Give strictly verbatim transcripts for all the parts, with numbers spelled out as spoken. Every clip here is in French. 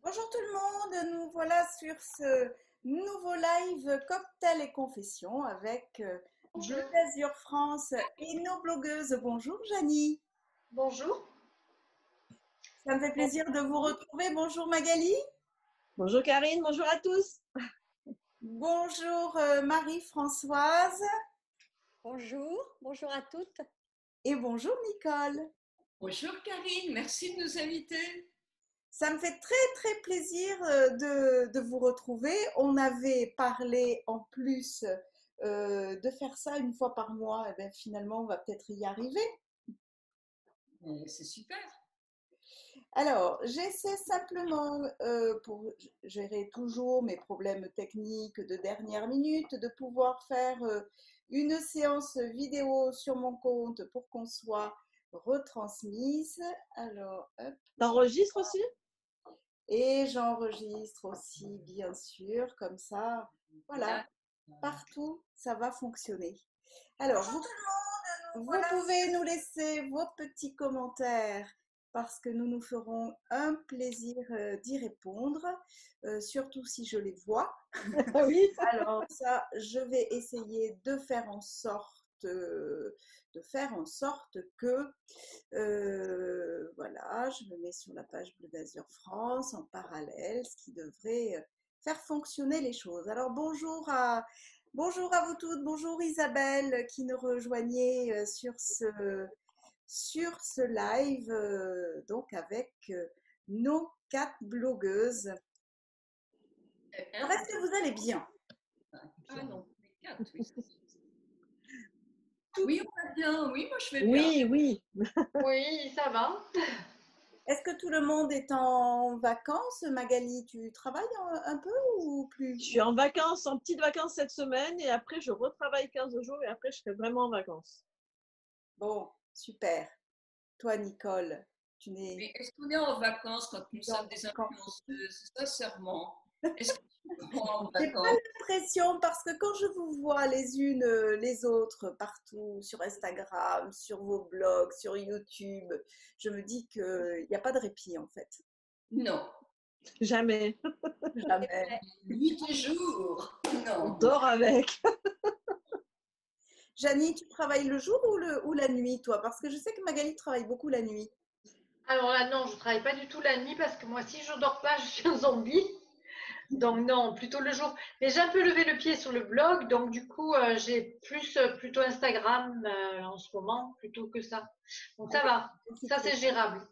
Bonjour tout le monde, nous voilà sur ce nouveau live Cocktail et Confession avec euh, Bleu Bonjour. d'Azur France et nos blogueuses. Bonjour Janie, Bonjour. ça me fait plaisir de vous retrouver. Bonjour Magali, Bonjour Karine, bonjour à tous. bonjour euh, Marie-Françoise Bonjour, bonjour à toutes. et bonjour Nicole. Bonjour Karine, merci de nous inviter. Ça me fait très très plaisir euh, de, de vous retrouver. On avait parlé en plus euh, de faire ça une fois par mois. Et bien, finalement, on va peut-être y arriver. Euh, C'est super. Alors, j'essaie simplement, euh, pour gérer toujours mes problèmes techniques de dernière minute, de pouvoir faire euh, une séance vidéo sur mon compte pour qu'on soit retransmise. Alors, hop. T'enregistres aussi? Et j'enregistre aussi, bien sûr, comme ça, voilà, partout, ça va fonctionner. Alors, vous, vous pouvez nous laisser vos petits commentaires parce que nous nous ferons un plaisir euh, d'y répondre, euh, surtout si je les vois. Oui. Alors ça, je vais essayer de faire en sorte euh, de faire en sorte que euh, voilà, je me mets sur la page Bleu d'Azur France en parallèle, ce qui devrait euh, faire fonctionner les choses. Alors bonjour à bonjour à vous toutes, bonjour Isabelle qui nous rejoignait euh, sur ce sur ce live euh, donc avec euh, nos quatre blogueuses. Alors, est-ce que vous allez bien? Ah non, les quatre, oui. Oui, on va bien. Oui, moi je vais bien. Oui, oui. Oui, ça va. Est-ce que tout le monde est en vacances? Magali, tu travailles un, un peu ou plus? Je suis en vacances, en petites vacances cette semaine et après je retravaille quinze jours et après je serai vraiment en vacances. Bon, super. Toi, Nicole, tu n'es Mais est-ce qu'on est en vacances quand nous tu es en sommes des vacances? influenceuses? Sincèrement, est-ce que tu prends en J'ai pas vacances? l'impression parce que quand je vous vois les unes euh, les autres partout sur Instagram, sur vos blogs, sur YouTube, je me dis qu'il n'y a pas de répit en fait. Non. Jamais. Jamais. Nuit et jour. On Non. dort avec. Janie, tu travailles le jour ou, le, ou la nuit, toi? Parce que je sais que Magali travaille beaucoup la nuit. Alors là, non, je travaille pas du tout la nuit parce que moi, si je dors pas, je suis un zombie. Donc non, plutôt le jour. Mais j'ai un peu levé le pied sur le blog, donc du coup, euh, j'ai plus euh, plutôt Instagram euh, en ce moment plutôt que ça. Donc ça va, ça c'est gérable.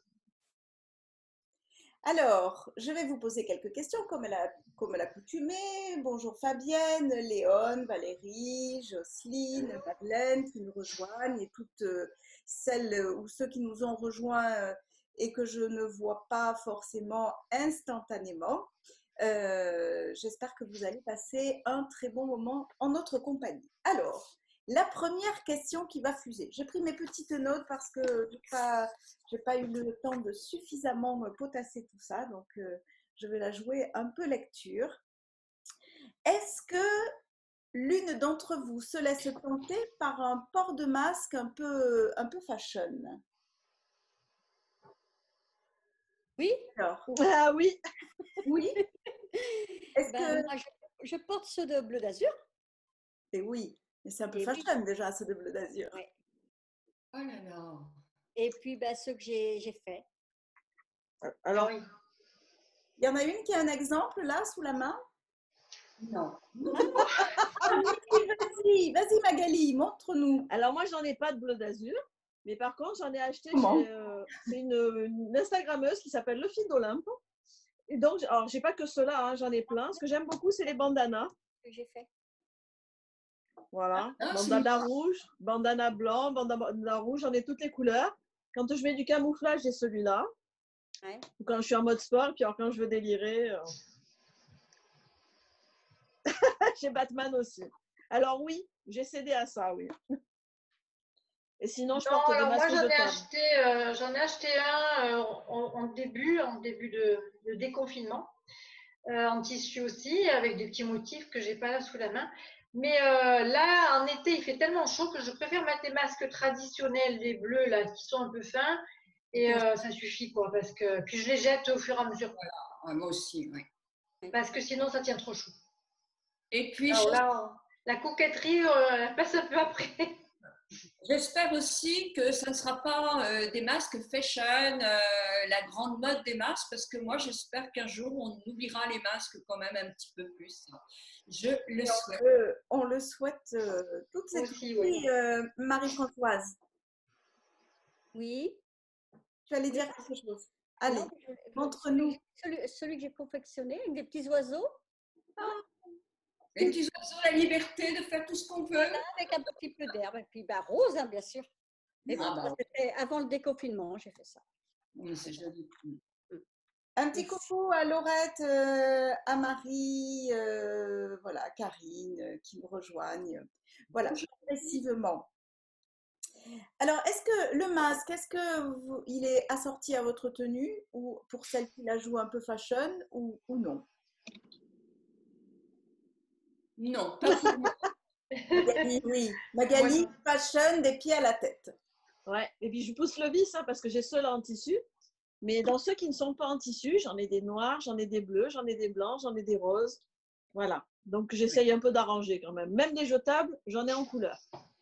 Alors, je vais vous poser quelques questions comme à la- comme à l'accoutumée. Bonjour Fabienne, Léone, Valérie, Jocelyne, Madeleine qui nous rejoignent et toutes euh, celles euh, ou ceux qui nous ont rejoints euh, et que je ne vois pas forcément instantanément. Euh, j'espère que vous allez passer un très bon moment en notre compagnie. Alors, la première question qui va fuser. J'ai pris mes petites notes parce que je n'ai pas, j'ai pas eu le temps de suffisamment me potasser tout ça, donc euh, je vais la jouer un peu lecture. Est-ce que l'une d'entre vous se laisse tenter par un port de masque un peu, un peu fashion? Oui, Alors, Ah oui. oui. Est-ce ben, que moi je, je porte ceux de Bleu d'Azur. et oui, mais c'est un peu Et oui, fashion déjà, ce de bleu d'azur. ouais. Oh là là. Et puis ben, ceux que j'ai j'ai fait. Alors, Oui. Il y en a une qui a un exemple là sous la main. Non. Ah oui, vas-y, vas-y Magali, montre-nous. alors moi j'en ai pas de bleu d'azur, mais par contre j'en ai acheté Comment? chez euh, c'est une, une Instagrammeuse qui s'appelle Le Fil d'Olympe. Et donc, alors j'ai pas que ceux-là, hein, j'en ai plein. Ce que j'aime beaucoup, c'est les bandanas. Que j'ai fait. Voilà, Ah, c'est bandana rouge, bandana blanc, bandana rouge, j'en ai toutes les couleurs. Quand je mets du camouflage, j'ai celui-là. Ouais. Ou quand je suis en mode sport, et puis alors, quand je veux délirer, euh... j'ai Batman aussi. Alors oui, j'ai cédé à ça, oui. Et sinon, je Non, porte des alors moi masques j'en ai jetables. acheté, euh, j'en ai acheté un euh, en, en début, en début de, de déconfinement, euh, en tissu aussi, avec des petits motifs que j'ai pas là sous la main. Mais euh, là, en été, il fait tellement chaud que je préfère mettre les masques traditionnels, les bleus là, qui sont un peu fins, et euh, ça suffit quoi, parce que puis je les jette au fur et à mesure. Ouais, moi aussi, oui. Parce que sinon, ça tient trop chaud. Et puis, Alors là, la coquetterie, euh, elle passe un peu après. j'espère aussi que ça ne sera pas euh, des masques fashion, euh, la grande mode des masques, parce que moi, j'espère qu'un jour, on oubliera les masques quand même un petit peu plus. Je le souhaite. Euh, on le souhaite euh, toutes ces Aussi, filles, oui. euh, Marie-Françoise. Oui. Tu allais Oui, dire parce quelque chose. Allez, Non, je- je- montre-nous. Celui, celui- celui que j'ai confectionné avec des petits oiseaux, Les petits oiseaux, la liberté de faire tout ce qu'on veut. avec un petit peu d'herbe, et puis bah, rose, hein, bien sûr. Mais bon, Ah, bah, ça, c'était avant le déconfinement, j'ai fait ça. oui, c'est joli. Un petit Oui. coucou à Laurette, euh, à Marie, euh, voilà, Karine, euh, qui me rejoignent. Voilà, progressivement. Alors, est-ce que le masque, est-ce que vous- il est assorti à votre tenue ou pour celle qui la joue un peu fashion ou, ou non? Non, pas pour moi. Magali, oui. Magali, Moi, non. fashion des pieds à la tête. Ouais. Et puis je pousse le vice hein, parce que j'ai ceux-là en tissu. Mais dans ceux qui ne sont pas en tissu, j'en ai des noirs, j'en ai des bleus, j'en ai des blancs, j'en ai des roses. Voilà. Donc j'essaye un peu d'arranger quand même. Même des jetables, j'en ai en couleur.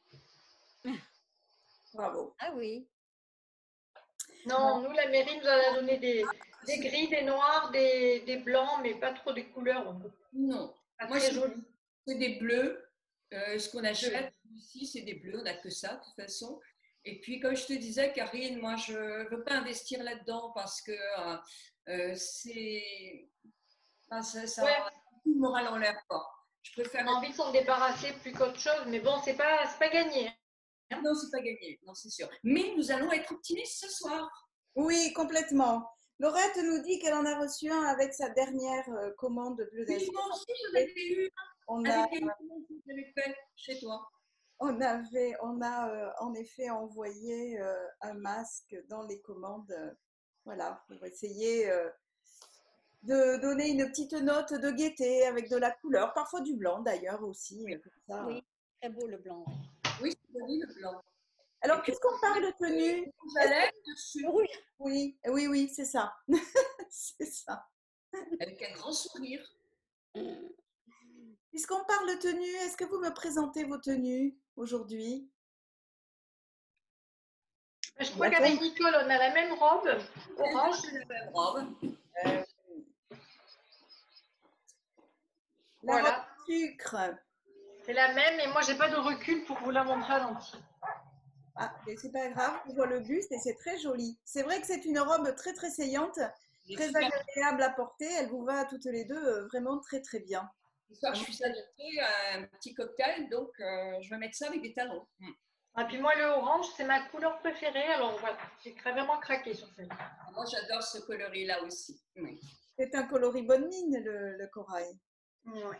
Bravo. Ah oui. Non, nous, la mairie nous en a donné des, des gris, des noirs, des, des blancs, mais pas trop des couleurs. donc Non. Pas Moi, très c'est joli. c'est des bleus. Euh, ce qu'on achète ici, c'est des bleus. On n'a que ça, de toute façon. Et puis, comme je te disais, Karine, moi, je ne veux pas investir là-dedans parce que euh, euh, c'est. Enfin, ça, ça Ouais, tout le moral en l'air, quoi. Je préfère. on a envie de s'en débarrasser plus qu'autre chose, mais bon, c'est pas, c'est pas gagné. Non, c'est pas gagné. Non, c'est sûr. Mais nous allons être optimistes ce soir. Oui, complètement. Laurette nous dit qu'elle en a reçu un avec sa dernière euh, commande de bleu Oui, d'Azur. moi aussi, je l'avais eu On a, avec les commandes que j'avais fait chez toi. on avait, on a euh, en effet envoyé euh, un masque dans les commandes, euh, voilà, pour essayer euh, de donner une petite note de gaieté avec de la couleur, parfois du blanc d'ailleurs aussi, euh, comme ça. Oui, très beau le blanc. Oui, c'est joli le blanc. Alors, Et puis, puisqu'on parle de tenue, rouge à lèvres dessus, Le rouge. oui, oui, oui, c'est ça. C'est ça. avec un grand sourire. Puisqu'on parle de tenue, est-ce que vous me présentez vos tenues aujourd'hui? Je crois qu'avec Nicole, on a la même robe, orange. C'est la même robe. Euh, La Voilà. robe sucre. C'est la même, et moi, j'ai pas de recul pour vous la montrer à l'entier. Ah, mais c'est pas grave, on voit le buste et c'est très joli. C'est vrai que c'est une robe très très saillante, très J'espère agréable à porter. Elle vous va à toutes les deux euh, vraiment très très bien. que ce soir, je suis invitée à un petit cocktail, donc euh, je vais mettre ça avec des talons. Mm. Et puis moi, le orange, c'est ma couleur préférée, alors voilà, j'ai vraiment craqué sur celle-là. Moi, j'adore ce coloris-là aussi. Oui. C'est un coloris bonne mine, le, le corail. Ouais.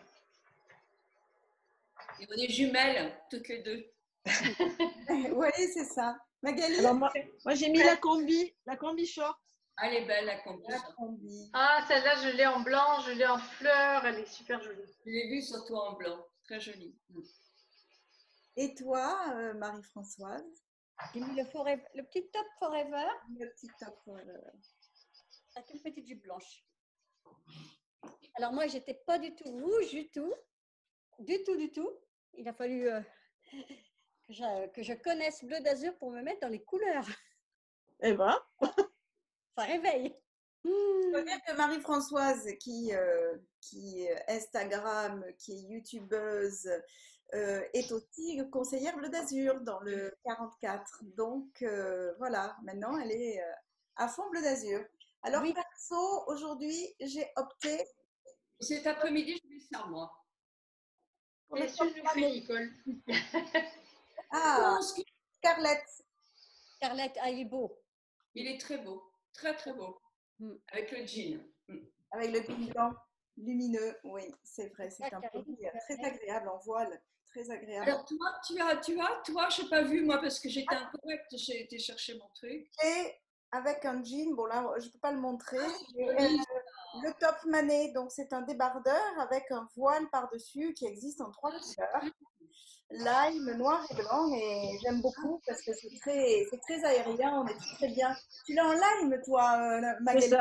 Et on est jumelles, toutes les deux. Oui, c'est ça. Magali, Alors moi, moi j'ai mis la combi, la combi short. Elle est belle, la combi. la combi. Ah, celle-là, je l'ai en blanc, je l'ai en fleurs, elle est super jolie. Je l'ai vue surtout en blanc. Très jolie. Mm. Et toi, euh, Marie-Françoise? J'ai mis le, forever- le petit top forever, Le petit top. euh, la toute petite jupe blanche. Alors moi, j'étais pas du tout rouge du tout, du tout, du tout. Il a fallu euh, que, je, que je connaisse Bleu d'Azur pour me mettre dans les couleurs. Eh ben, Ça réveille. Il faut dire que Marie-Françoise, qui, euh, qui est Instagram, qui est youtubeuse, euh, est aussi conseillère Bleu d'Azur dans le quarante-quatre. Donc euh, voilà, maintenant elle est euh, à fond Bleu d'Azur. Alors Oui. perso, aujourd'hui, j'ai opté Cet après-midi, je vais ça, moi. pour Et le celui nous fait Nicole. Ah, Pense que- Scarlett. Scarlett, ah, il est beau. Il est très beau. Très, très beau. Mm. Avec le jean. Mm. Avec le jean blanc lumineux, oui, c'est vrai, c'est Ah, un Karine, produit tu as très fait. agréable en voile, très agréable. Alors, toi, tu as, tu as, toi, je n'ai pas vu, moi, parce que j'étais incorrecte. J'ai été chercher mon truc. Et avec un jean, bon là, je ne peux pas le montrer, c'est euh, joli. le top mané, donc c'est un débardeur avec un voile par-dessus qui existe en trois couleurs, lime, noir et blanc, et j'aime beaucoup parce que c'est très, c'est très aérien, on est très bien. Tu l'as en lime, toi, euh, c'est Magali? ça.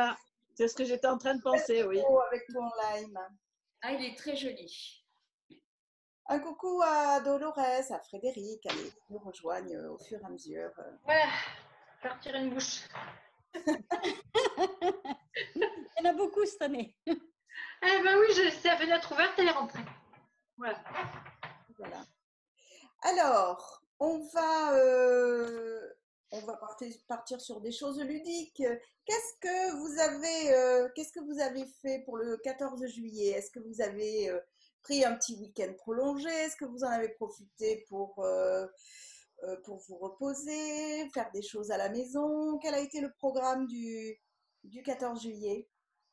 C'est ce que j'étais en train de penser, oui. Avec ton lime. Ah, il est très joli. Un coucou à Dolores, à Frédéric, allez, nous rejoignent au fur et à mesure. Ouais, partir une bouche. Il y en a beaucoup cette année. Eh ben oui, j'ai laissé la fenêtre ouverte, elle est rentrée. Voilà. Voilà. Alors, on va, euh, on va partir, partir sur des choses ludiques. Qu'est-ce que vous avez, euh, qu'est-ce que vous avez fait pour le quatorze juillet? Est-ce que vous avez euh, pris un petit week-end prolongé? Est-ce que vous en avez profité pour, euh, euh, pour vous reposer, faire des choses à la maison? Quel a été le programme du, du quatorze juillet?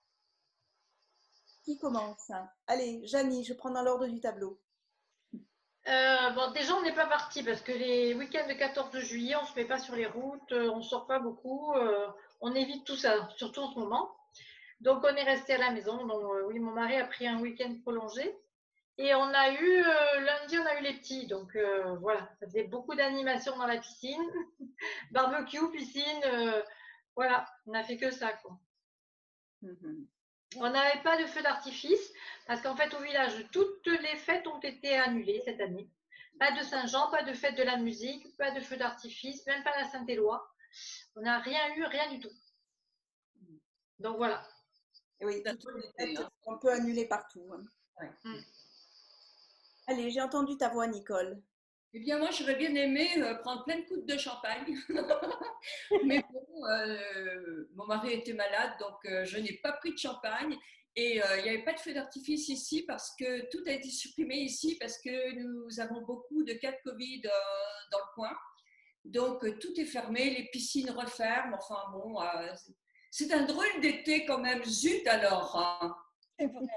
Qui commence? Allez, Janie, je prends dans l'ordre du tableau. Euh, bon, déjà, on n'est pas parti parce que les week-ends de quatorze juillet, on ne se met pas sur les routes, euh, on ne sort pas beaucoup, euh, on évite tout ça, surtout en ce moment. Donc, on est resté à la maison. Donc, euh, oui, mon mari a pris un week-end prolongé. Et on a eu, euh, lundi, on a eu les petits. Donc, euh, voilà, ça faisait beaucoup d'animations dans la piscine. Barbecue, piscine, euh, voilà, on n'a fait que ça, quoi. Mhm. On n'avait pas de feu d'artifice parce qu'en fait, au village, toutes les fêtes ont été annulées cette année. Pas de Saint-Jean, pas de fête de la musique, pas de feu d'artifice, même pas la Saint-Éloi. On n'a rien eu, rien du tout. Donc voilà. Et oui, Ça toutes peut les l'été, fêtes hein. sont un peu annulées partout. hein. Ouais. Mm. Allez, j'ai entendu ta voix, Nicole. Eh bien, moi, j'aurais bien aimé euh, prendre plein de coups de champagne. Mais bon, euh, mon mari était malade, donc euh, je n'ai pas pris de champagne. Et euh, il n'y avait pas de feu d'artifice ici parce que tout a été supprimé ici parce que nous avons beaucoup de cas de Covid euh, dans le coin. Donc, euh, tout est fermé, les piscines referment. Enfin bon, euh, c'est un drôle d'été quand même. Zut alors, hein. C'est vrai.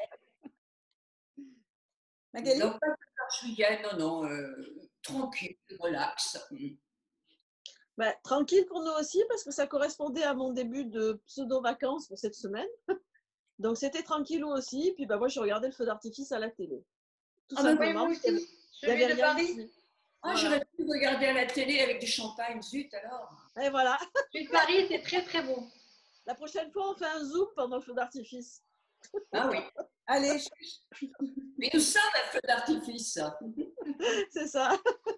Magali? Donc, pas de quatorze juillet, non, non, euh, tranquille, relax. Ben, tranquille pour nous aussi, parce que ça correspondait à mon début de pseudo-vacances pour cette semaine. Donc, c'était tranquille aussi. Puis, ben, moi, je regardais le feu d'artifice à la télé. Tout Ah ben, Oui, simplement. moi parce qu'il aussi. y avait Celui de rien Paris. ici. Ah, Voilà. j'aurais pu regarder à la télé avec du champagne, zut alors. Et voilà. Celui de Paris était très très beau. La prochaine fois, on fait un zoom pendant le feu d'artifice. Ah oui, Allez, chut. mais nous sommes un feu d'artifice. C'est ça.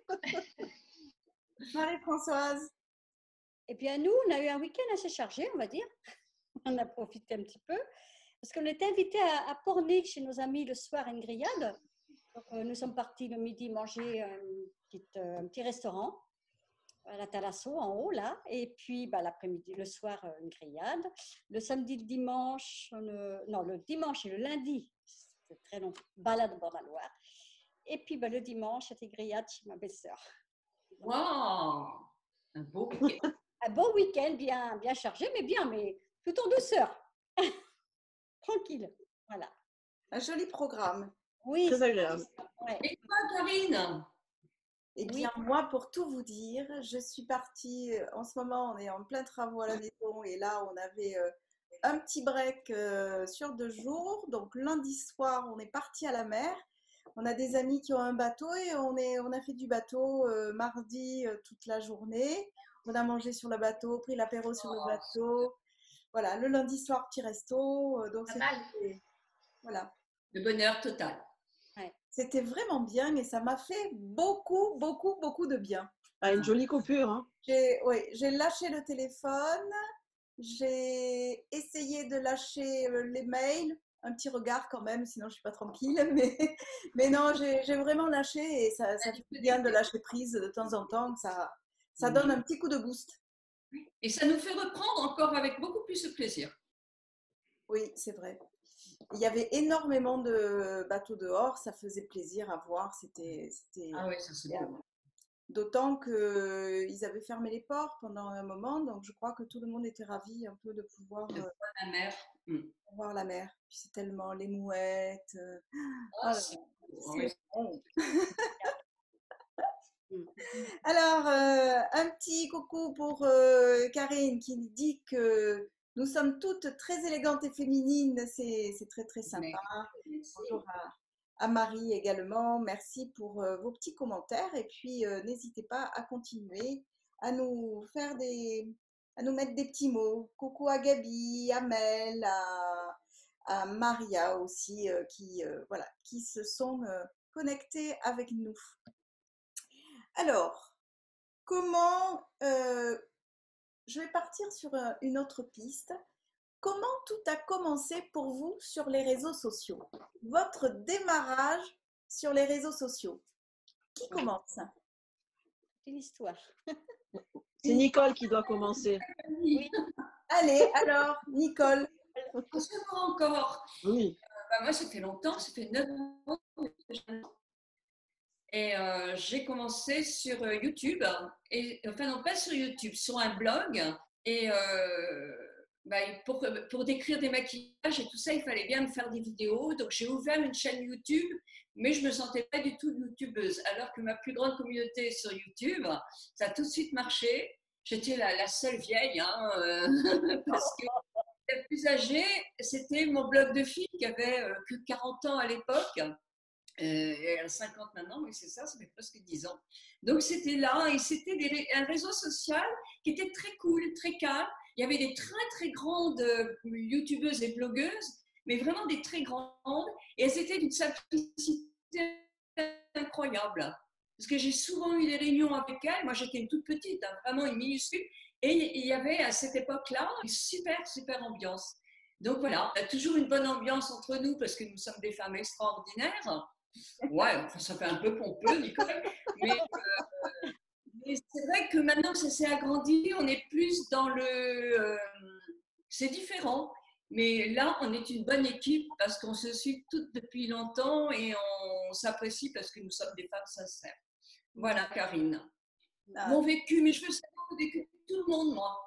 Marie-Françoise. Eh bien, nous, on a eu un week-end assez chargé, on va dire. On a profité un petit peu. Parce qu'on était invités à, à Pornic chez nos amis le soir à une grillade. Donc, euh, nous sommes partis le midi manger un petit, euh, un petit restaurant à la Thalasso, en haut, là. Et puis, bah, l'après-midi, le soir, euh, une grillade. Le samedi, le dimanche, on, euh, non, le dimanche et le lundi, c'est très long, balade au bord de la Loire. Et puis, bah, le dimanche, c'était grillade chez ma belle-sœur. Waouh, un beau week-end. Un bon week-end, bien, bien chargé, mais bien, mais tout en douceur. Tranquille, voilà. Un joli programme. Oui, Très agréable. ouais. Et toi, Karine? Eh Oui. bien, moi, pour tout vous dire, je suis partie, euh, en ce moment, on est en plein travaux à la maison et là, on avait euh, un petit break euh, sur deux jours. Donc, lundi soir, on est parti à la mer. On a des amis qui ont un bateau et on, est, on a fait du bateau euh, mardi euh, toute la journée. On a mangé sur le bateau, pris l'apéro sur le bateau. Voilà, le lundi soir, petit resto. euh, donc, Pas mal. c'était voilà. Le bonheur total. C'était vraiment bien et ça m'a fait beaucoup, beaucoup, beaucoup de bien. Ah, une jolie coupure. Hein. J'ai ouais, j'ai lâché le téléphone, j'ai essayé de lâcher euh, les mails, un petit regard quand même, sinon je suis pas tranquille. Mais, mais non, j'ai j'ai vraiment lâché et ça, ça fait bien de lâcher prise de temps en temps. Ça, ça donne un petit coup de boost. Et ça nous fait reprendre encore avec beaucoup plus de plaisir. Oui, c'est vrai. Il y avait énormément de bateaux dehors, ça faisait plaisir à voir. C'était, c'était Ah oui, ça c'est beau. D'autant qu'ils avaient fermé les ports pendant un moment, donc je crois que tout le monde était ravi un peu de pouvoir De euh, voir la mer. Mm. voir la mer. Puis c'est tellement les mouettes. euh, Ah, oh là c'est là, beau, c'est oui. bon. Alors, euh, un petit coucou pour euh, Karine qui dit que nous sommes toutes très élégantes et féminines. C'est c'est très très sympa. Merci. Bonjour à, à Marie également. Merci pour euh, vos petits commentaires. Et puis, euh, n'hésitez pas à continuer à nous faire des, à nous mettre des petits mots. Coucou à Gabi, à Mel, à, à Maria aussi, euh, qui, euh, voilà, qui se sont euh, connectés avec nous. Alors, comment, euh, je vais partir sur euh, une autre piste. Comment tout a commencé pour vous sur les réseaux sociaux? Votre démarrage sur les réseaux sociaux. Qui commence? Une histoire. C'est Nicole qui doit commencer. Oui. Allez, alors, Nicole. Pas encore. Oui. Euh, bah, moi, ça fait longtemps, ça fait neuf ans. Et euh, j'ai commencé sur euh, YouTube, et, enfin non pas sur YouTube, sur un blog. Et euh, bah, pour, pour décrire des maquillages et tout ça, il fallait bien me faire des vidéos. Donc j'ai ouvert une chaîne YouTube, mais je ne me sentais pas du tout youtubeuse. Alors que ma plus grande communauté sur YouTube, ça a tout de suite marché. J'étais la, la seule vieille, hein, euh, parce que la plus âgée, c'était mon blog de fille qui avait euh, que quarante ans à l'époque. Euh, elle a cinquante maintenant, mais c'est ça, ça fait presque dix ans. Donc c'était là, et c'était des, un réseau social qui était très cool, très calme. Il y avait des très très grandes euh, youtubeuses et blogueuses, mais vraiment des très grandes, et elles étaient d'une simplicité incroyable. Parce que j'ai souvent eu des réunions avec elles, moi j'étais une toute petite, hein, vraiment une minuscule, et il y avait à cette époque-là une super super ambiance. Donc voilà, on a toujours une bonne ambiance entre nous parce que nous sommes des femmes extraordinaires. Ouais, enfin, ça fait un peu pompeux, Nicole. Mais, euh, mais c'est vrai que maintenant que ça s'est agrandi, on est plus dans le... Euh, c'est différent. Mais là, on est une bonne équipe parce qu'on se suit toutes depuis longtemps et on s'apprécie parce que nous sommes des femmes sincères. Voilà, Karine. Ah. Mon vécu, mais je veux savoir le vécu de tout le monde, moi.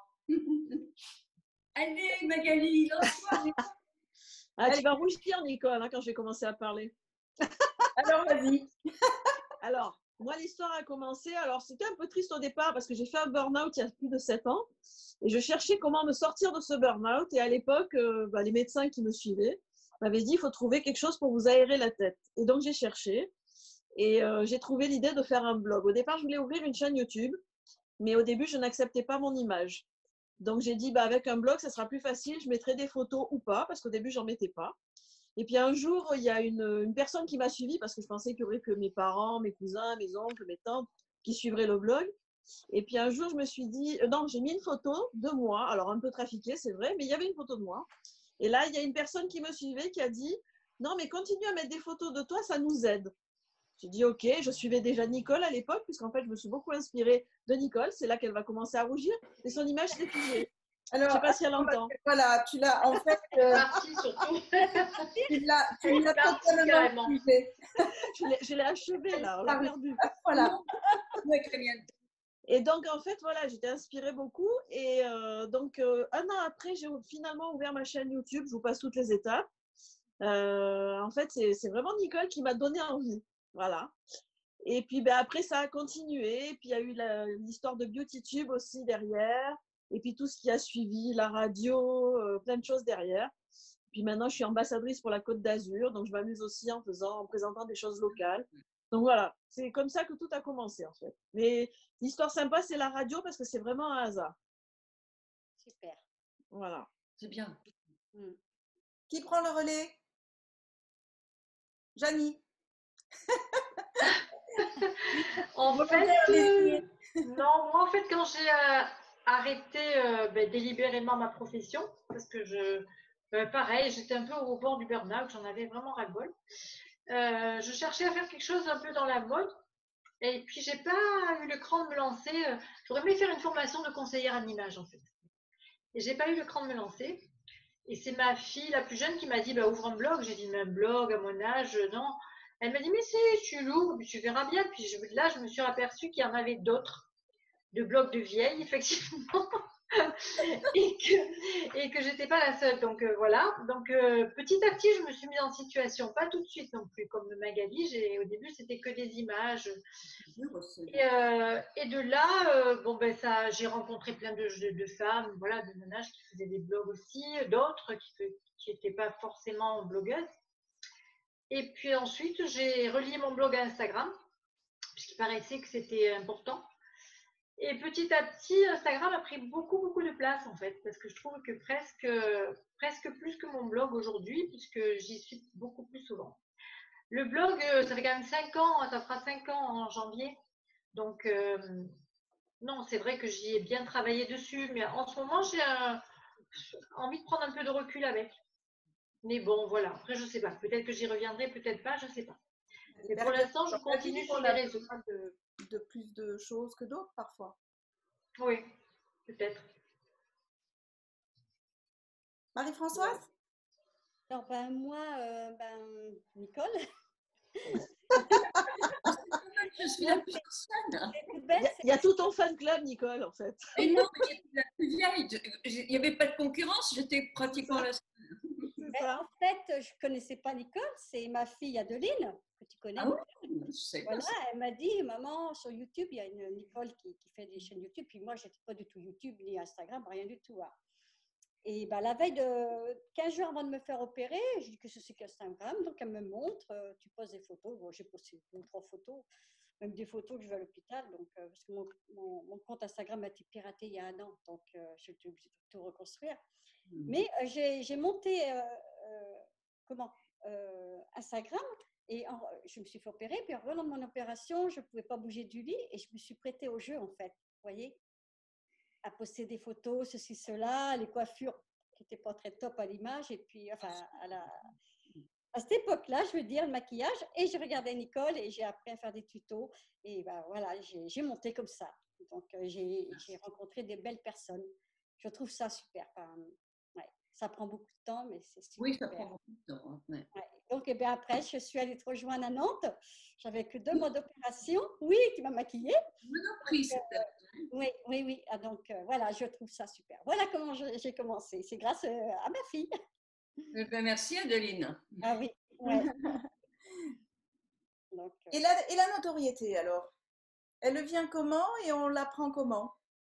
Allez, Magali, lance-toi. Ah, tu vas rougir, Nicole, hein, quand je vais commencer à parler. Alors, vas-y. Alors, moi, l'histoire a commencé. Alors, c'était un peu triste au départ parce que j'ai fait un burn-out il y a plus de sept ans et je cherchais comment me sortir de ce burn-out. Et à l'époque, euh, bah, les médecins qui me suivaient m'avaient dit il faut trouver quelque chose pour vous aérer la tête. Et donc, j'ai cherché et euh, j'ai trouvé l'idée de faire un blog. Au départ, je voulais ouvrir une chaîne YouTube, mais au début, je n'acceptais pas mon image. Donc, j'ai dit bah, avec un blog, ça sera plus facile. Je mettrai des photos ou pas parce qu'au début, j'en mettais pas. Et puis un jour, il y a une, une personne qui m'a suivie parce que je pensais qu'il y aurait que mes parents, mes cousins, mes oncles, mes tantes qui suivraient le blog. Et puis un jour, je me suis dit, euh, non, j'ai mis une photo de moi, alors un peu trafiquée, c'est vrai, mais il y avait une photo de moi. Et là, il y a une personne qui me suivait qui a dit, non, mais continue à mettre des photos de toi, ça nous aide. J'ai dit, ok, je suivais déjà Nicole à l'époque, puisqu'en fait, je me suis beaucoup inspirée de Nicole. C'est là qu'elle va commencer à rougir. Et son image s'est figée. Alors, je ne sais pas si elle entend. Voilà, tu l'as en fait. Euh, Parti surtout. tu l'as, tu l'as totalement suivi. Je l'ai achevé là, on l'a perdu. Voilà. Et donc, en fait, voilà, j'étais inspirée beaucoup. Et euh, donc, euh, un an après, j'ai finalement ouvert ma chaîne YouTube. Je vous passe toutes les étapes. Euh, en fait, c'est vraiment Nicole qui m'a donné envie. Voilà. Et puis, ben, après, ça a continué. Et puis, il y a eu l'histoire de BeautyTube aussi derrière. Et puis, tout ce qui a suivi, la radio, euh, plein de choses derrière. Puis maintenant, je suis ambassadrice pour la Côte d'Azur. Donc, je m'amuse aussi en faisant, en présentant des choses locales. Donc, voilà. C'est comme ça que tout a commencé, en fait. Mais l'histoire sympa, c'est la radio parce que c'est vraiment un hasard. Super. Voilà. C'est bien. Mm. Qui prend le relais? Janie. En fait, euh, non, moi en fait quand j'ai euh, arrêté euh, ben, délibérément ma profession, parce que je, euh, pareil, j'étais un peu au bord du burn-out, j'en avais vraiment ras-le-bol. Euh, je cherchais à faire quelque chose un peu dans la mode, et puis j'ai pas eu le cran de me lancer. Euh, J'aurais aimé faire une formation de conseillère en image en fait, et j'ai pas eu le cran de me lancer. Et c'est ma fille la plus jeune qui m'a dit bah, ouvre un blog. J'ai dit mais un blog à mon âge, non. Elle m'a dit mais si tu l'ouvres, tu verras bien. Puis je, là, je me suis aperçue qu'il y en avait d'autres, de blogs de vieilles, effectivement, et que, et que j'étais pas la seule. Donc euh, voilà. Donc euh, petit à petit, je me suis mise en situation, pas tout de suite non plus, comme Magali. Au début, c'était que des images. Et, euh, et de là, euh, bon ben ça, j'ai rencontré plein de, de, de femmes, voilà, de mon âge qui faisaient des blogs aussi, d'autres qui n'étaient pas forcément blogueuses. Et puis ensuite, j'ai relié mon blog à Instagram, puisqu'il paraissait que c'était important. Et petit à petit, Instagram a pris beaucoup, beaucoup de place. place en fait, parce que je trouve que presque, presque plus que mon blog aujourd'hui, puisque j'y suis beaucoup plus souvent. Le blog, ça fait quand même cinq ans, ça fera cinq ans en janvier. Donc, euh, non, c'est vrai que j'y ai bien travaillé dessus, mais en ce moment, j'ai un, envie de prendre un peu de recul avec. Mais bon, voilà, après, je sais pas. Peut-être que j'y reviendrai, peut-être pas, je sais pas. Mais pour l'instant, je continue sur les réseaux. De, de plus de choses que d'autres parfois. Oui, peut-être. Marie-Françoise? Alors, ben, moi, euh, ben, Nicole. Je suis la plus ancienne. Il y, a, il y a tout ton fan club, Nicole, en fait. Et non, mais la plus vieille. Il n'y avait pas de concurrence, j'étais pratiquement la seule. Ben, en fait, je ne connaissais pas Nicole, c'est ma fille Adeline, que tu connais. Ah oui, je sais Voilà, pas. elle m'a dit, maman, sur YouTube, il y a une Nicole qui, qui fait des chaînes YouTube. Puis moi, je n'étais pas du tout YouTube, ni Instagram, rien du tout. Hein. Et ben, la veille de quinze jours avant de me faire opérer, je dis que je suis qu'Instagram. Donc, elle me montre, euh, tu poses des photos. Bon, j'ai posté deux ou trois photos, même des photos que je vais à l'hôpital. Donc, euh, parce que mon, mon, mon compte Instagram a été piraté il y a un an. Donc, euh, j'ai été obligée de tout reconstruire. Mmh. Mais euh, j'ai, j'ai monté euh, euh, comment, euh, Instagram. Et en, je me suis fait opérer, puis en revenant de mon opération, je ne pouvais pas bouger du lit et je me suis prêtée au jeu, en fait. Vous voyez, à poster des photos, ceci, cela, les coiffures qui n'étaient pas très top à l'image. Et puis, enfin, à, la, à cette époque-là, je veux dire, le maquillage. Et je regardais Nicole et j'ai appris à faire des tutos. Et ben voilà, j'ai, j'ai monté comme ça. Donc, euh, j'ai, j'ai rencontré des belles personnes. Je trouve ça super. Enfin, ouais, ça prend beaucoup de temps, mais c'est super. Oui, ça prend beaucoup de temps. Hein. Ouais. Ouais. Donc, et bien après, je suis allée te rejoindre à Nantes. J'avais que deux mois d'opération. Oui, tu m'as maquillée. Je m'en prie, donc, euh, oui, oui, oui. Ah, donc, euh, voilà, je trouve ça super. Voilà comment je, j'ai commencé. C'est grâce euh, à ma fille. Eh bien, merci, Adeline. Ah oui, ouais. donc, euh... et, la, et la notoriété, alors? Elle vient comment et on la prend comment?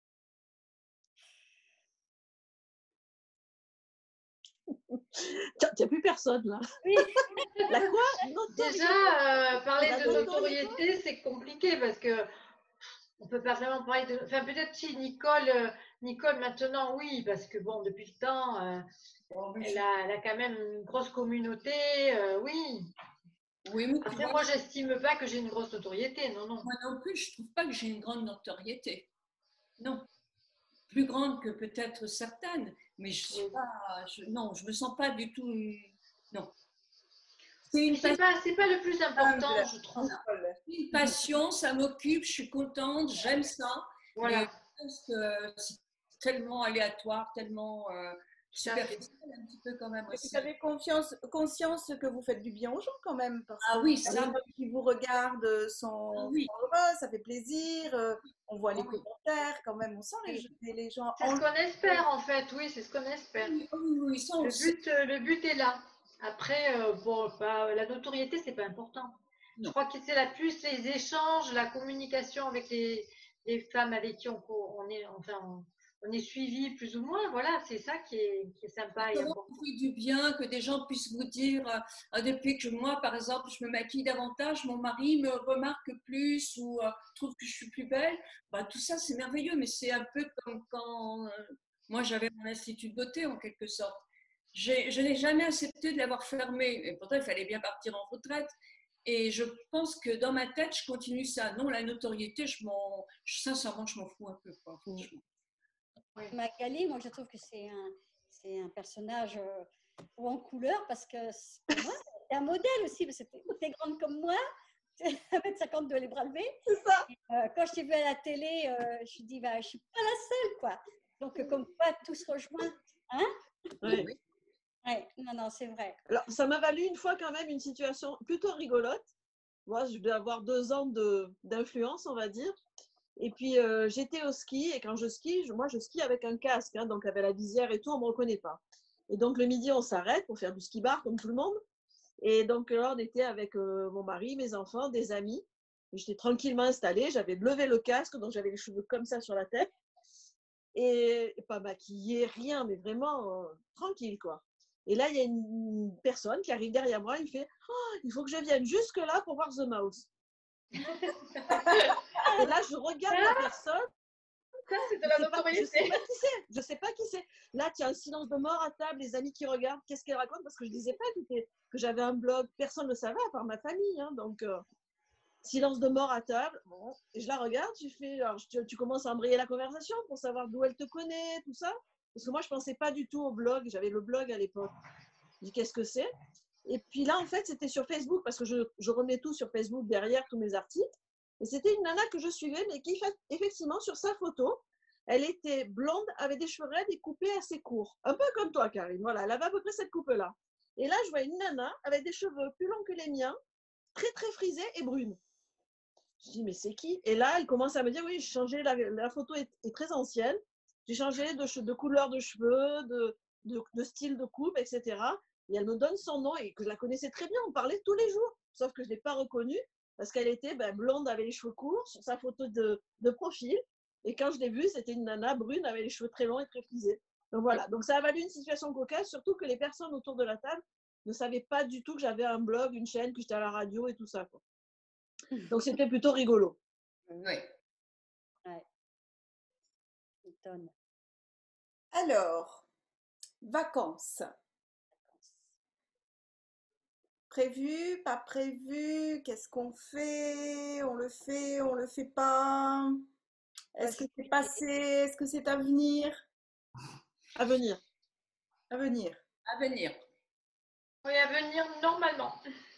Il n'y a plus personne là. Oui. La quoi? Déjà, euh, parler de notoriété, c'est compliqué parce que on peut pas vraiment parler de. Enfin, peut-être si Nicole, euh, Nicole maintenant, oui, parce que bon, depuis le temps, euh, oh, elle, a, elle a quand même une grosse communauté, euh, oui. Oui, mais après, vois, moi, j'estime pas que j'ai une grosse notoriété, non, non. Moi non plus, je trouve pas que j'ai une grande notoriété. Non. Plus grande que peut-être certaines, mais je sais oui. pas, je, non, je me sens pas du tout, non. C'est, une c'est, pas, c'est pas le plus important, ah, je trouve. C'est une passion, ça m'occupe, je suis contente, j'aime ça. Voilà. Mais je pense que c'est tellement aléatoire, tellement euh, superficiel un petit peu quand même aussi. Vous avez confiance, conscience que vous faites du bien aux gens quand même, parce ah que oui, ça. Les gens qui vous regardent sont, ah oui. sont heureux, ça fait plaisir, on voit les ah oui. commentaires quand même, on sent les, les gens. C'est ce qu'on espère en fait, oui, c'est ce qu'on espère. Oui, oui, oui, ça, le, but, le but est là. Après, euh, bon, bah, la notoriété, c'est pas important. Non. Je crois que c'est la plus les échanges, la communication avec les, les femmes avec qui on, on est, enfin, on, on est suivi plus ou moins. Voilà, c'est ça qui est, qui est sympa. Ça fait du bien que des gens puissent vous dire, euh, depuis que moi, par exemple, je me maquille davantage, mon mari me remarque plus ou euh, trouve que je suis plus belle. Bah, tout ça, c'est merveilleux, mais c'est un peu comme quand euh, moi, j'avais mon institut de beauté en quelque sorte. J'ai, je n'ai jamais accepté de l'avoir fermé. Et pourtant, il fallait bien partir en retraite. Et je pense que dans ma tête, je continue ça. Non, la notoriété, je m'en, sincèrement, je m'en fous un peu. Quoi, oui. Magali, moi, je trouve que c'est un, c'est un personnage euh, en couleur parce que pour moi, c'est un modèle aussi. Parce que t'es grande comme moi, un mètre cinquante-deux, les bras levés. C'est ça. Et, euh, quand je t'ai vu à la télé, euh, je me dis, bah, je ne suis pas la seule, quoi. Donc, euh, comme quoi, tout se rejoint. Hein? Oui. Oui, non, non, c'est vrai. Alors, ça m'a valu une fois quand même une situation plutôt rigolote. Moi, je devais avoir deux ans de, d'influence, on va dire. Et puis, euh, j'étais au ski. Et quand je skie, je, moi, je skie avec un casque. Hein, donc, avec la visière et tout, on ne me reconnaît pas. Et donc, le midi, on s'arrête pour faire du ski bar, comme tout le monde. Et donc, là, on était avec euh, mon mari, mes enfants, des amis. Et j'étais tranquillement installée. J'avais levé le casque, donc j'avais les cheveux comme ça sur la tête. Et, et pas maquillée, rien, mais vraiment euh, tranquille, quoi. Et là, il y a une personne qui arrive derrière moi, il fait oh, « Il faut que je vienne jusque-là pour voir The Mouse. » Et là, je regarde la personne Ça, c'est de Je la sais pas, je sais notoriété. pas qui c'est. Je sais pas qui c'est. Là, tu as un silence de mort à table, les amis qui regardent, qu'est-ce qu'elle raconte? Parce que je disais pas que, t'étais- que j'avais un blog. Personne ne le savait à part ma famille. Hein, donc, euh, silence de mort à table. Bon, et je la regarde, tu fais, alors, tu, tu commences à embrayer la conversation pour savoir d'où elle te connaît, tout ça. Parce que moi, je pensais pas du tout au blog. J'avais le blog à l'époque. Je dis, qu'est-ce que c'est? Et puis là, en fait, c'était sur Facebook parce que je, je remets tout sur Facebook derrière tous mes articles. Et c'était une nana que je suivais, mais qui, effectivement, sur sa photo, elle était blonde, avec des cheveux raides et coupés assez courts. Un peu comme toi, Karine. Voilà, elle avait à peu près cette coupe-là. Et là, je vois une nana avec des cheveux plus longs que les miens, très, très frisés et brunes. Je dis, mais c'est qui? Et là, elle commence à me dire, oui, j'ai changé, la, la photo est, est très ancienne. J'ai changé de, de couleur de cheveux, de, de, de style de coupe, et cetera. Et elle me donne son nom et que je la connaissais très bien. On parlait tous les jours. Sauf que je ne l'ai pas reconnue parce qu'elle était ben, blonde avec les cheveux courts sur sa photo de, de profil. Et quand je l'ai vue, c'était une nana brune avec les cheveux très longs et très frisés. Donc voilà. Donc ça a valu une situation cocasse, surtout que les personnes autour de la table ne savaient pas du tout que j'avais un blog, une chaîne, que j'étais à la radio et tout ça, quoi. Donc c'était plutôt rigolo. Oui. Ouais. Étonne. Alors, vacances. Prévu, pas prévu, qu'est-ce qu'on fait? On le fait, on le fait pas? Est-ce que c'est passé? Est-ce que c'est à venir? À venir. À venir. À venir. Oui, à venir normalement.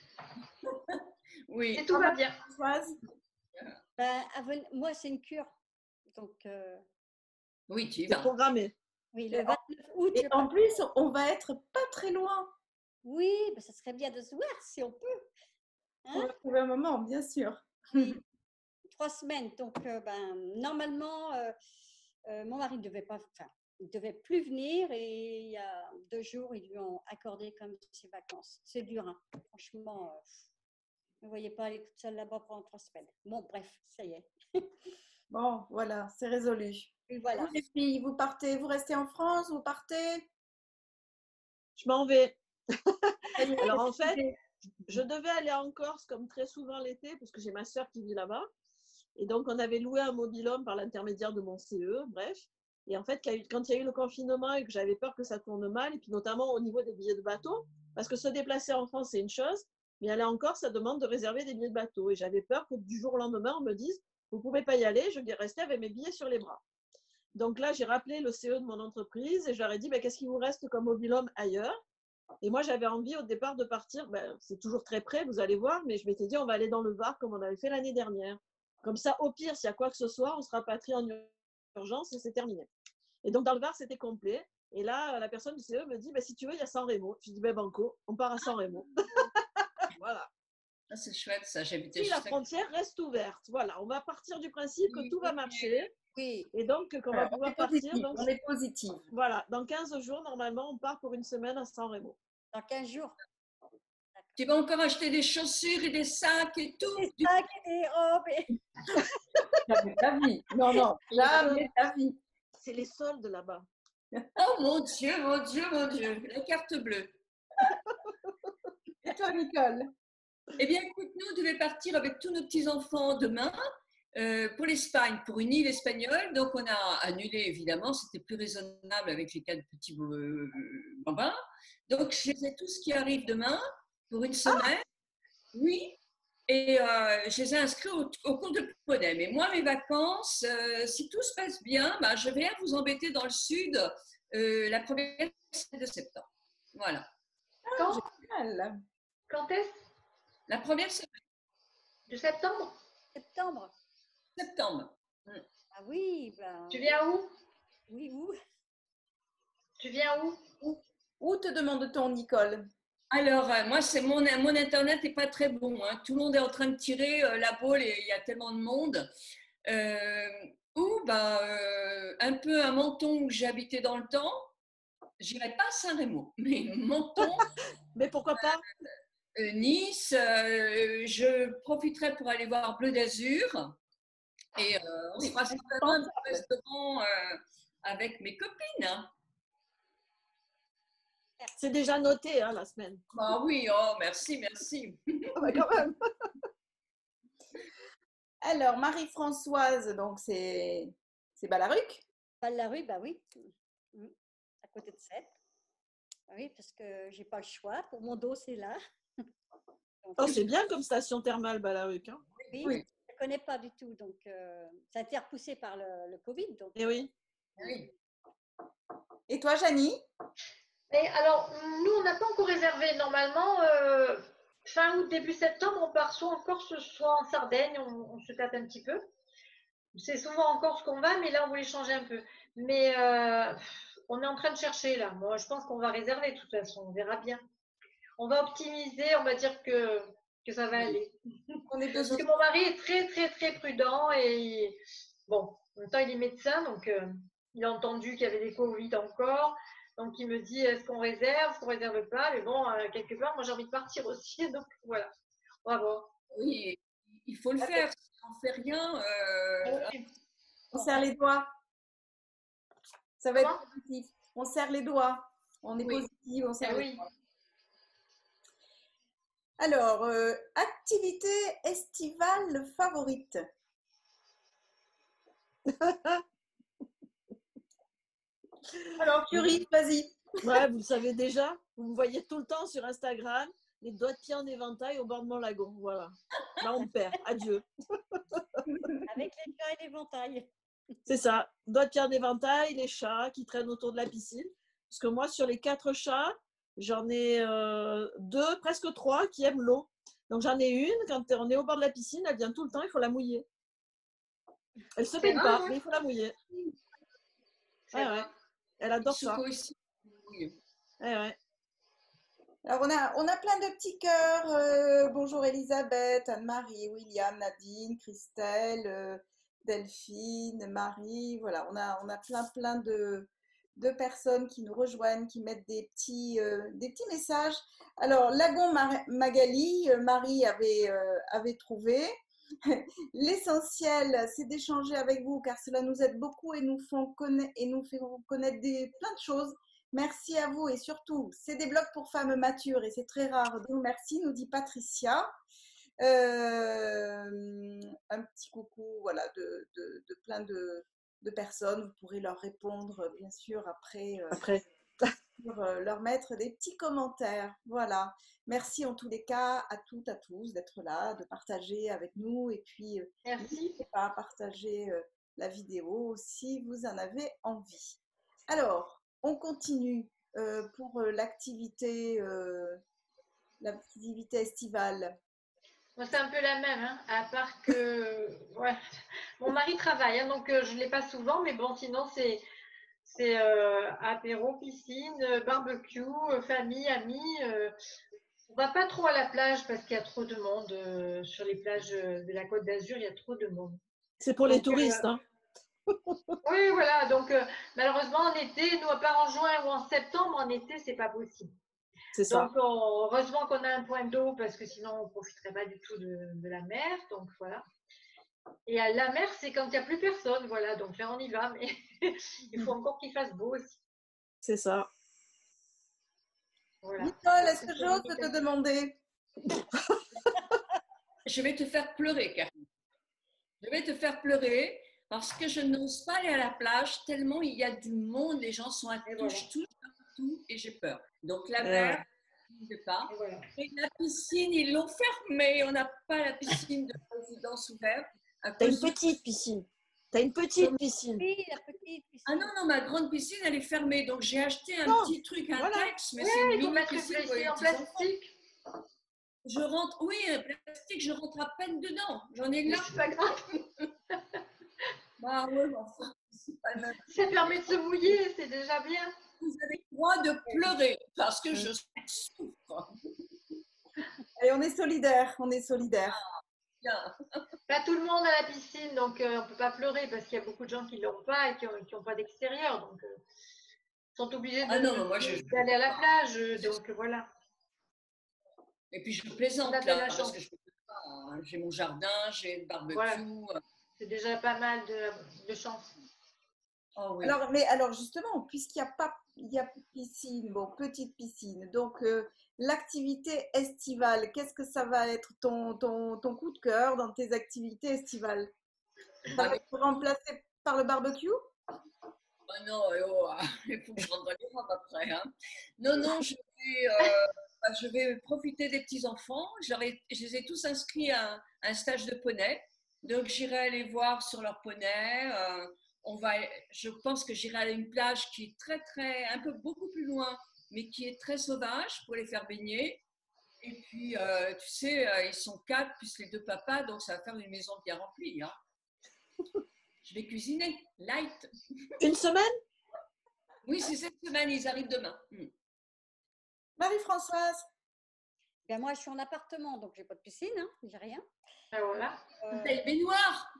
Oui. Et tout va bien. Françoise? Ben, à ven- moi, c'est une cure. Donc, euh, Oui, tu y C'est vas. programmé. oui, le vingt-neuf août. Et je en pars. plus, on va être pas très loin. Oui, ben, ça serait bien de se voir si on peut. On Hein? va trouver un moment, bien sûr. Oui. Trois semaines. Donc, euh, ben, normalement, euh, euh, mon mari ne devait pas, enfin, il devait plus venir et il y a deux jours, ils lui ont accordé comme ses vacances. C'est dur, hein. Franchement, euh, ne voyez pas aller toute seule là-bas pendant trois semaines. Bon, bref, ça y est. Bon, voilà, c'est résolu. Et Vous, voilà. les filles, vous partez, vous restez en France, vous partez? Je m'en vais. Ça y est, Alors en c'est fait, décidé. je devais aller en Corse comme très souvent l'été parce que j'ai ma sœur qui vit là-bas. Et donc, on avait loué un mobil-home par l'intermédiaire de mon C E, bref. Et en fait, quand il y a eu le confinement et que j'avais peur que ça tourne mal, et puis notamment au niveau des billets de bateau, parce que se déplacer en France, c'est une chose, mais aller en Corse, ça demande de réserver des billets de bateau. Et j'avais peur que du jour au lendemain, on me dise, vous ne pouvez pas y aller, je vais rester avec mes billets sur les bras. Donc là, j'ai rappelé le C E de mon entreprise et je leur ai dit, ben, qu'est-ce qu'il vous reste comme mobil-home ailleurs? Et moi, j'avais envie au départ de partir, ben, c'est toujours très près, vous allez voir, mais je m'étais dit, on va aller dans le Var comme on avait fait l'année dernière. Comme ça, au pire, s'il y a quoi que ce soit, on se rapatrie en urgence et c'est terminé. Et donc, dans le Var, c'était complet. Et là, la personne du C E me dit, bah, si tu veux, il y a San Remo. Je dis, ben, banco, on part à San Remo. Voilà. Ah, c'est chouette, ça. J'habitais Si la juste à frontière reste ouverte. Voilà, on va partir du principe que tout va marcher. Oui. Et donc, qu'on va Voilà, on pouvoir est partir. positive. Donc, On est positive. voilà, dans quinze jours, normalement, on part pour une semaine à San Remo. Dans quinze jours. Tu vas encore acheter des chaussures et des sacs et tout. Des sacs et des robes. Et... Jamais ta vie. Non, non, jamais ta vie. C'est les soldes là-bas. Oh mon Dieu, mon Dieu, mon Dieu. La carte bleue. Et toi, Nicole? Eh bien, écoute, nous, on devait partir avec tous nos petits-enfants demain euh, pour l'Espagne, pour une île espagnole. Donc, on a annulé, évidemment. C'était plus raisonnable avec les quatre petits euh, bambins. Donc, je les ai tous qui arrivent demain pour une semaine. Ah oui. Et euh, je les ai inscrits au, au cours de Poney. Mais moi, mes vacances, euh, si tout se passe bien, bah, je vais vous embêter dans le sud euh, la première semaine de septembre. Voilà. Quand, Génial. quand est-ce? La première semaine De septembre? Septembre. septembre. Ah oui, ben. Tu viens où? Oui, où? Tu viens où? Où, où te demande-t-on, Nicole? Alors, euh, moi, c'est mon, mon Internet n'est pas très bon. Hein. Tout le monde est en train de tirer euh, la boule et il y a tellement de monde. Euh, ou bah, euh, un peu à Menton où j'ai habité dans le temps. J'irai pas à Saint-Rémy, mais Menton. Mais pourquoi pas? euh, Nice. Euh, je profiterai pour aller voir Bleu d'Azur. Et euh, on se fera certainement un petit restaurant euh, avec mes copines. Hein. C'est déjà noté, hein, la semaine. Ah oui, oh, merci, merci. Ah bah, quand même. Alors, Marie-Françoise, donc c'est C'est Ballaruc? Val-la-Rue, bah oui, mm, à côté de Sète. Oui, parce que j'ai pas le choix. Pour mon dos, c'est là. Donc, Oh, c'est bien comme station thermale, Ballaruc. Hein. oui, Oui. je ne connais pas du tout. Donc, euh, ça a été repoussé par le, le Covid. Donc, Eh oui. Oui. Et toi, Janie? Et alors, nous, on n'a pas encore réservé. Normalement, euh, fin août, début septembre, on part soit en Corse, soit en Sardaigne. On, on se tâte un petit peu. C'est souvent en Corse qu'on va, mais là, on voulait changer un peu. Mais euh, on est en train de chercher, là. Moi, je pense qu'on va réserver, de toute façon. On verra bien. On va optimiser, on va dire que, que ça va aller. On est Parce besoin. que mon mari est très, très, très prudent. Et bon, en même temps, il est médecin, donc euh, il a entendu qu'il y avait des Covid encore. Donc, il me dit, est-ce qu'on réserve, est-ce qu'on réserve pas? Mais bon, euh, quelque part, moi, j'ai envie de partir aussi. Donc, voilà. On va voir. Oui, il faut le faire. Si on ne fait rien, euh, On serre les doigts. Ça va Comment? être positif. On serre les doigts. On est Oui. positif, on serre Eh les oui. doigts. Alors, euh, activité estivale favorite? Alors, Curie, vas-y. Ouais, vous le savez déjà. Vous me voyez tout le temps sur Instagram, les doigts de pied en éventail au bord de mon lagon. Voilà. Là, on me perd. Adieu. avec les chats et l'éventail. C'est ça. Doigts de pied en éventail, les chats qui traînent autour de la piscine. Parce que moi, sur les quatre chats, j'en ai euh, deux, presque trois qui aiment l'eau. Donc, j'en ai une, quand on est au bord de la piscine, elle vient tout le temps, il faut la mouiller. Elle se C'est baigne rare, pas, hein. mais il faut la mouiller. C'est Ouais, ouais. rare. Elle adore ça. Souko aussi. Oui. Ouais, ouais. Alors, on a, on a plein de petits cœurs. Euh, bonjour Elisabeth, Anne-Marie, William, Nadine, Christelle, euh, Delphine, Marie. Voilà, on a, on a plein, plein de, de personnes qui nous rejoignent, qui mettent des petits, euh, des petits messages. Alors, Lagon Mar- Magali, euh, Marie avait, euh, avait trouvé. L'essentiel, c'est d'échanger avec vous car cela nous aide beaucoup et nous font connaître, et nous fait connaître des, plein de choses. Merci à vous et surtout, c'est des blogs pour femmes matures et c'est très rare. Donc merci, nous dit Patricia. Euh, un petit coucou, voilà, de, de, de plein de, de personnes. Vous pourrez leur répondre, bien sûr, après, euh, Après. pour, euh, leur mettre des petits commentaires. Voilà. Merci en tous les cas à toutes, à tous d'être là, de partager avec nous et puis euh, Merci. n'hésitez pas à partager euh, la vidéo si vous en avez envie. Alors, on continue euh, pour euh, l'activité euh, l'activité estivale. Moi, c'est un peu la même, hein, à part que ouais, mon mari travaille, hein, donc euh, je ne l'ai pas souvent, mais bon, sinon, c'est c'est euh, apéro, piscine, euh, barbecue, euh, famille, amis. Euh, on va pas trop à la plage parce qu'il y a trop de monde. Euh, sur les plages euh, de la Côte d'Azur, il y a trop de monde. C'est pour les Donc, euh, touristes. Hein. oui, voilà. Donc, euh, malheureusement, en été, nous, à part en juin ou en septembre, en été, c'est pas possible. C'est ça. Donc, on- heureusement qu'on a un point d'eau parce que sinon, on ne profiterait pas du tout de, de la mer. Donc, voilà. Et à la mer, c'est quand il n'y a plus personne. Voilà. Donc, là, on y va. Mais il faut encore qu'il fasse beau aussi. C'est ça. Voilà. Nicole, est-ce que j'ose te demander? Je vais te faire pleurer, Karine. Je vais te faire pleurer parce que je n'ose pas aller à la plage tellement il y a du monde, les gens sont à Et touche, voilà. touche partout et j'ai peur. Donc la Et mer, je ne sais pas. Et voilà. Et la piscine, ils l'ont fermée. On n'a pas la piscine de résidence ouverte. à T'as une cause du- petite piscine. T'as une petite piscine. Oui, la petite piscine. Ah non, non, ma grande piscine, elle est fermée. Donc j'ai acheté un Non, petit truc, un voilà. texte, mais Ouais, c'est une il faut mini mettre une piscine pour les piscine en petits enfants. plastique. Je rentre, oui, un plastique, je rentre à peine dedans. J'en ai Mais là. c'est pas grave. Bah ouais, mais enfin, c'est pas le même. Ça permet de se mouiller. C'est déjà bien. Vous avez le droit de pleurer parce que je souffre. Et on est solidaires, on est solidaires. Bien. Pas tout le monde a la piscine, donc euh, on ne peut pas pleurer parce qu'il y a beaucoup de gens qui ne l'ont pas et qui n'ont pas d'extérieur. Donc, euh, ils sont obligés de- Ah non, mais moi, je- d'aller à la plage. euh, Donc, euh, voilà. Et puis je plaisante On a de la là, chance. parce que je peux pas, hein. J'ai mon jardin, j'ai le barbecue. Voilà. C'est déjà pas mal de, de chance. Oh oui. Alors, mais alors justement, puisqu'il n'y a pas il y a piscine, bon, petite piscine, donc euh, l'activité estivale, qu'est-ce que ça va être ton, ton, ton coup de cœur dans tes activités estivales? Ça va te remplacer par le barbecue? Oh non, oh, il faut que je rentre dans les robes après. Hein. Non, non, je vais, euh, je vais profiter des petits-enfants. Je les ai tous inscrits à un, à un stage de poney. Donc, j'irai aller voir sur leur poney. Euh, on va, je pense que j'irai à une plage qui est très, très, un peu beaucoup plus loin, mais qui est très sauvage pour les faire baigner. Et puis, euh, tu sais, euh, ils sont quatre, plus les deux papas, donc ça va faire une maison bien remplie. Hein. Je vais cuisiner, light. Une semaine? Oui, c'est cette semaine, ils arrivent demain. Mm. Marie-Françoise? Ben moi, je suis en appartement, donc j'ai pas de piscine, hein, j'ai rien. Ben voilà. Euh, T'as le baignoire.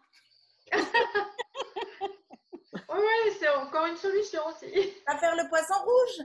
Oui, oui, c'est encore une solution aussi. À faire le poisson rouge?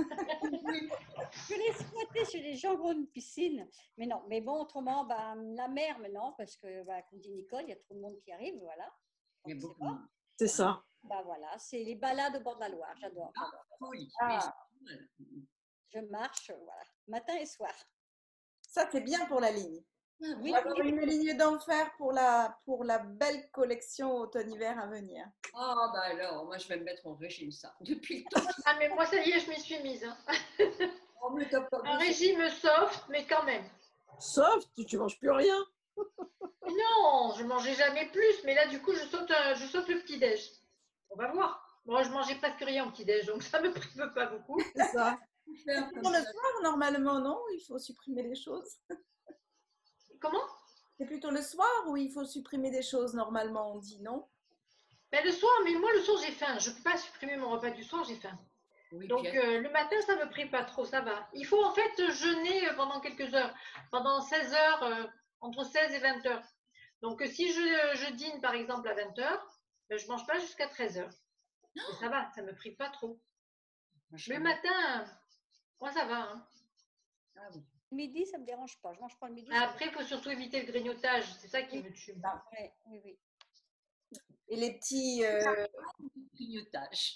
Je l'ai souhaité chez les gens qui ont une piscine, mais non. Mais bon, autrement, ben, la mer, mais non, parce que, ben, comme dit Nicole, il y a trop de monde qui arrive, voilà. Il y a Donc, beaucoup c'est de pas. C'est ça. Ben voilà, c'est les balades au bord de la Loire, j'adore, j'adore. folie. Ah, Je marche, voilà, matin et soir. ça, c'est bien pour la ligne. Ah, On oui. va avoir une ligne d'enfer pour la, pour la belle collection automne-hiver à venir. Ah, bah alors, moi, je vais me mettre en régime, ça. Depuis le temps. Ah, mais moi, ça y est, je m'y suis mise. Hein. Oh, mais t'as pas Un besoin. régime soft, mais quand même. Sauf que tu manges plus rien. Non, je mangeais jamais plus, mais là, du coup, je saute, euh, je saute le petit-déj. On va voir. Moi, je mangeais presque rien au petit-déj, donc ça me prive pas beaucoup. C'est ça. Faire comme Pour le ça. soir, normalement, non? Il faut supprimer les choses. Comment? C'est plutôt le soir où il faut supprimer des choses, normalement, on dit non? Ben, le soir, mais moi, le soir, j'ai faim. Je ne peux pas supprimer mon repas du soir, j'ai faim. Oui, Donc, bien. euh, le matin, ça ne me prive pas trop, ça va. Il faut en fait jeûner pendant quelques heures, pendant seize heures, euh, entre seize et vingt heures. Donc, euh, si je, je dîne, par exemple, à vingt heures, ben, je ne mange pas jusqu'à treize heures. Et ça va, ça ne me prive pas trop. Le matin, moi, ça va. Hein. Ah, oui. Midi, ça ne me dérange pas. Je mange pas le midi. ça Après, il faut surtout éviter le grignotage. C'est ça qui me tue. me- Ouais, oui, oui. Et les petits, euh, Grignotage.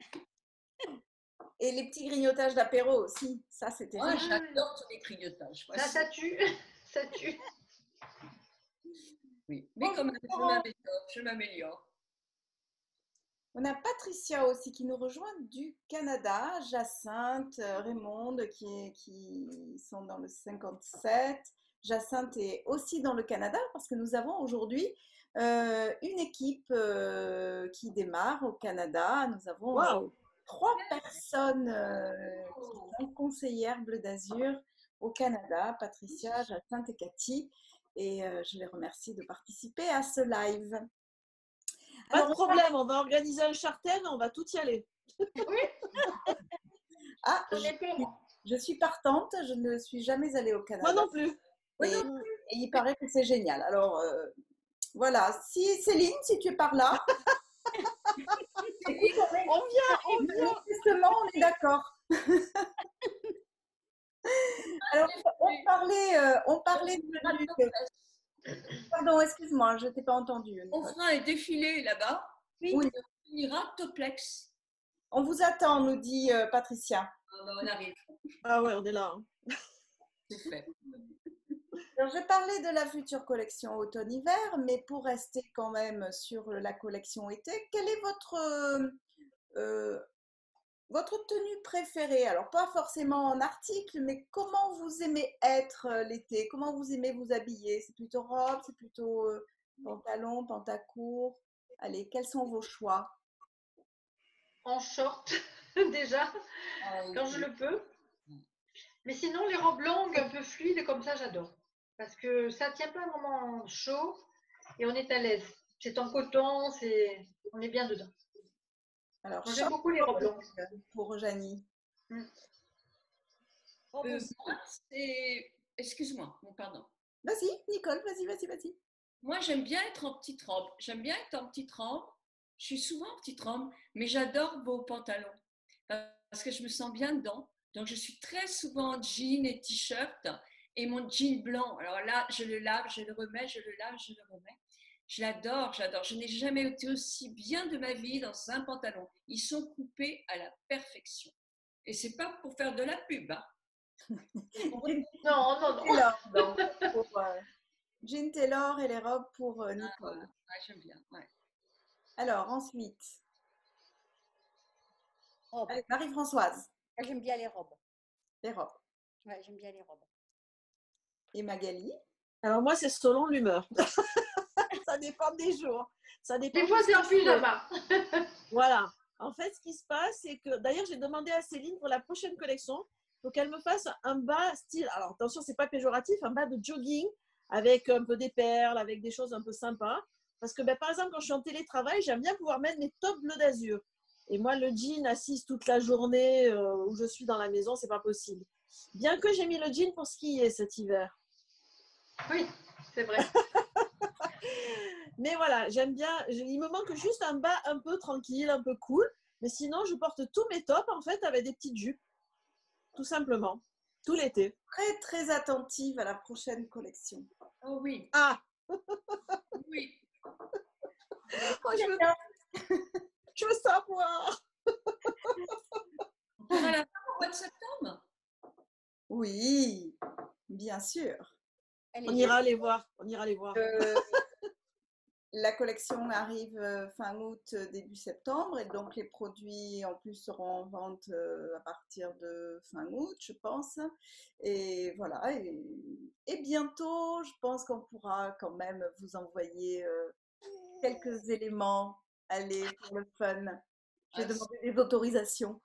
et les petits grignotages d'apéro aussi. Ça, c'est Moi, terrible. j'adore tous les grignotages. Moi, Ça, c'est- ça tue. Ça tue. oui. Mais quand même, je m'améliore. Je m'améliore. On a Patricia aussi qui nous rejoint du Canada, Jacinthe, euh, Raymond qui, qui sont dans le cinquante-sept. Jacinthe est aussi dans le Canada parce que nous avons aujourd'hui euh, une équipe euh, qui démarre au Canada. Nous avons Waouh. trois personnes euh, qui sont conseillères Bleu d'Azur au Canada, Patricia, Jacinthe et Cathy. Et euh, je les remercie de participer à ce live. Pas Alors, de problème, on va organiser un charter, on va tout y aller. Ah, On je, est pour. je suis partante, je ne suis jamais allée au Canada. Moi non plus. Et, et il paraît que c'est génial. Alors, euh, voilà, si Céline, si tu es par là, écoute, on est, On vient, on vient. justement, on est d'accord. Alors, on parlait, euh, on parlait de... Pardon, excuse-moi, je ne t'ai pas entendu. On fera un défilé là-bas. Oui. On finira Toplex. On vous attend, nous dit euh, Patricia. Ah, bah, on arrive. Ah ouais, on est là. hein. C'est fait. Alors, j'ai parlé de la future collection automne-hiver, mais pour rester quand même sur la collection été, quelle est votre, euh, euh, votre tenue préférée? Alors, pas forcément en article, mais comment vous aimez être euh, l'été? Comment vous aimez vous habiller? C'est plutôt robe, c'est plutôt euh, pantalon, pantacourt? Allez, quels sont vos choix? En short, déjà, Ah, oui. quand je le peux. Mais sinon, les robes longues, un peu fluides, comme ça, j'adore. Parce que ça ne tient pas un moment chaud et on est à l'aise. C'est en coton, c'est... on est bien dedans. Alors, Moi, j'aime short beaucoup les robes longues. pour Janie. Mm. Oh, Euh, bon, moi, c'est. Excuse-moi, mon pardon. Vas-y, Nicole, vas-y, vas-y, vas-y. Moi, j'aime bien être en petite robe. J'aime bien être en petite robe. Je suis souvent en petite robe, mais j'adore vos pantalons parce que je me sens bien dedans. Donc, je suis très souvent en jean et t-shirt et mon jean blanc. Alors là, je le lave, je le remets, je le lave, je le remets. Je l'adore, j'adore. Je n'ai jamais été aussi bien de ma vie dans un pantalon. Ils sont coupés à la perfection. Et c'est pas pour faire de la pub. Hein. Non, non, non. Taylor, donc, pour, euh, Jean Taylor et les robes pour euh, Ah, Nicole. voilà. Ah, j'aime bien. Ouais. Alors, ensuite, Robe. allez, Marie-Françoise, Moi, j'aime bien les robes. les robes. Ouais, j'aime bien les robes. Et Magali? Alors moi, c'est selon l'humeur. Ça dépend des jours. Ça dépend Des fois, de ce c'est que en je fais. pyjama. Voilà. En fait, ce qui se passe, c'est que d'ailleurs, j'ai demandé à Céline pour la prochaine collection, pour qu'elle me fasse un bas style. Alors attention, c'est pas péjoratif, un bas de jogging avec un peu des perles, avec des choses un peu sympas. Parce que ben, par exemple, quand je suis en télétravail, j'aime bien pouvoir mettre mes tops bleu d'azur. Et moi, le jean assise toute la journée euh, où je suis dans la maison, c'est pas possible. Bien que j'ai mis le jean pour skier cet hiver. Oui, c'est vrai. Mais voilà, j'aime bien. Il me manque juste un bas un peu tranquille, un peu cool. Mais sinon, je porte tous mes tops en fait avec des petites jupes, tout simplement, tout l'été. Très, très attentive à la prochaine collection. Oh oui, Ah, oui. oh, je, veux, je veux savoir. On pourra la faire au mois de septembre. Oui, bien sûr. Elle On est ira les voir. On ira les voir. Euh, la collection arrive euh, fin août, euh, début septembre, et donc les produits en plus seront en vente euh, à partir de fin août, je pense. Et voilà. Et, et bientôt, je pense qu'on pourra quand même vous envoyer euh, quelques éléments. Allez, pour le fun. Je vais Ah, demander des autorisations.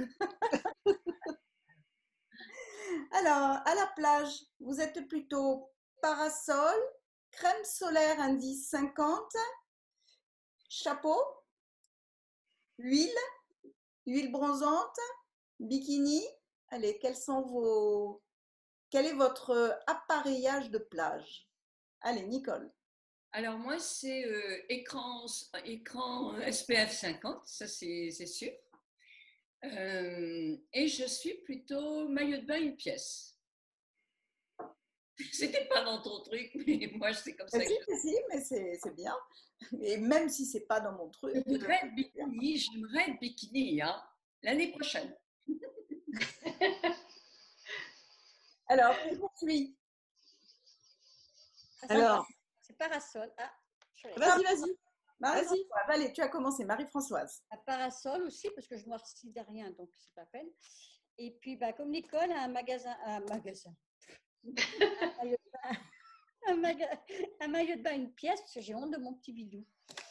Alors, à la plage, vous êtes plutôt parasol, crème solaire indice cinquante, chapeau, huile, huile bronzante, bikini. Allez, quels sont vos... Quel est votre appareillage de plage? Allez, Nicole. Alors moi, c'est euh, écran, écran S P F cinquante, ça c'est c'est sûr. Euh, et je suis plutôt maillot de bain une pièce. C'était pas dans ton truc, mais moi c'est comme ça Ah, que si, je. si, si, mais c'est c'est bien. Et même si c'est pas dans mon truc, Je euh, voudrais être c'est bien. bikini, j'aimerais être bikini hein, l'année prochaine. Alors, qui poursuit? Ah, c'est Alors, pas- c'est parasol. Ah, je laisse. vas-y, vas-y. Marie-Françoise, allez, tu as commencé, Marie-Françoise. Un parasol aussi, parce que je ne noircis de rien, donc c'est pas la peine. Et puis, bah, comme Nicole, un magasin. Un magasin. un, maillot de bain, un, maga- un maillot de bain, une pièce, parce que j'ai honte de mon petit bidou.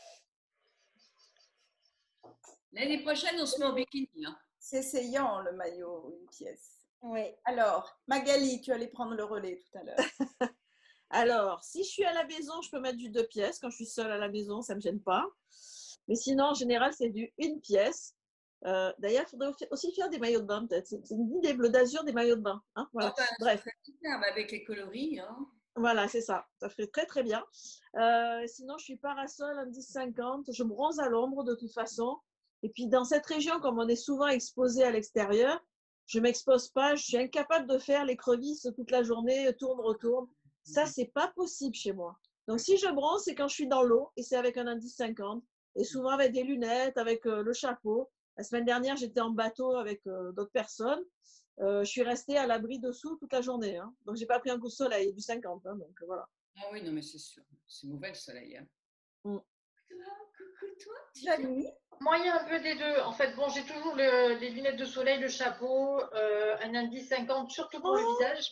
L'année prochaine, on se met en bikini. Hein. C'est essayant le maillot, une pièce. Oui. Alors, Magali, tu allais prendre le relais tout à l'heure. Alors, si je suis à la maison, je peux mettre du deux pièces. Quand je suis seule à la maison, ça ne me gêne pas. Mais sinon, en général, c'est du une pièce. Euh, D'ailleurs, il faudrait aussi faire des maillots de bain, peut-être. C'est une idée bleu d'azur des maillots de bain. Hein, voilà. Oh, ben, Bref. c'est superbe avec les coloris. Hein. Voilà, c'est ça. Ça ferait très, très bien. Euh, sinon, je suis parasol en dix cinquante. Je bronze à l'ombre de toute façon. Et puis, dans cette région, comme on est souvent exposé à l'extérieur, je ne m'expose pas. Je suis incapable de faire les crevisses toute la journée, tourne, retourne. Ça, c'est pas possible chez moi. Donc, si je bronze, c'est quand je suis dans l'eau et c'est avec un indice cinquante. Et souvent avec des lunettes, avec euh, le chapeau. La semaine dernière, j'étais en bateau avec euh, d'autres personnes. Euh, je suis restée à l'abri dessous toute la journée. Hein. Donc, j'ai pas pris un coup de soleil, du cinquante. Hein, donc, voilà. Ah oui, non, mais c'est sûr. C'est mauvais le soleil. Hein. Mm. Coucou, toi. Janie, Moi, il y a un peu des deux. En fait, bon, j'ai toujours le- les lunettes de soleil, le chapeau, euh, un indice cinquante, surtout pour le Oh. visage.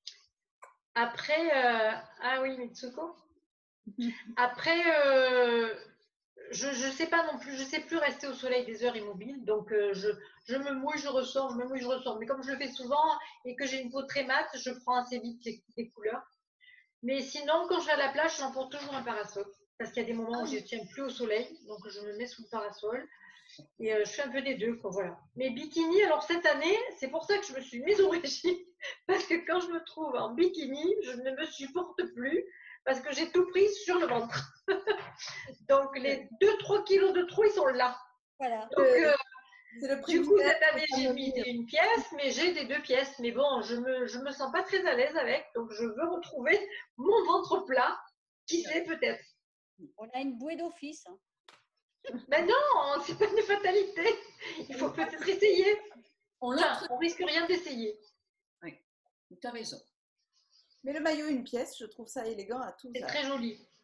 Après, euh, ah oui, Mitsuko. Après, euh, je ne sais pas non plus, je ne sais plus rester au soleil des heures immobiles. Donc, euh, je, je me mouille, je ressors, je me mouille, je ressors. Mais comme je le fais souvent et que j'ai une peau très mate, je prends assez vite les, les couleurs. Mais sinon, quand je vais à la plage, j'emporte toujours un parasol. Parce qu'il y a des moments où je ne tiens plus au soleil. Donc, je me mets sous le parasol. Et euh, je fais un peu des deux, quoi, voilà. Mais bikini, alors cette année, c'est pour ça que je me suis mise au régime. Parce que quand je me trouve en bikini, je ne me supporte plus. Parce que j'ai tout pris sur le ventre. Donc, les deux trois kilos de trop, ils sont là. Voilà. Donc, euh, c'est le du privilège. coup, cette année, de j'ai me mis dire. une pièce, mais j'ai des deux pièces. Mais bon, je me, je me sens pas très à l'aise avec. Donc, je veux retrouver mon ventre plat. Qui sait, peut-être. On a une bouée d'office. Hein. Mais non, c'est pas une fatalité. Il faut peut-être essayer. On Enfin, l'entre. on risque rien d'essayer. Oui, tu as raison. Mais le maillot, une pièce, je trouve ça élégant à tous C'est âges. très joli.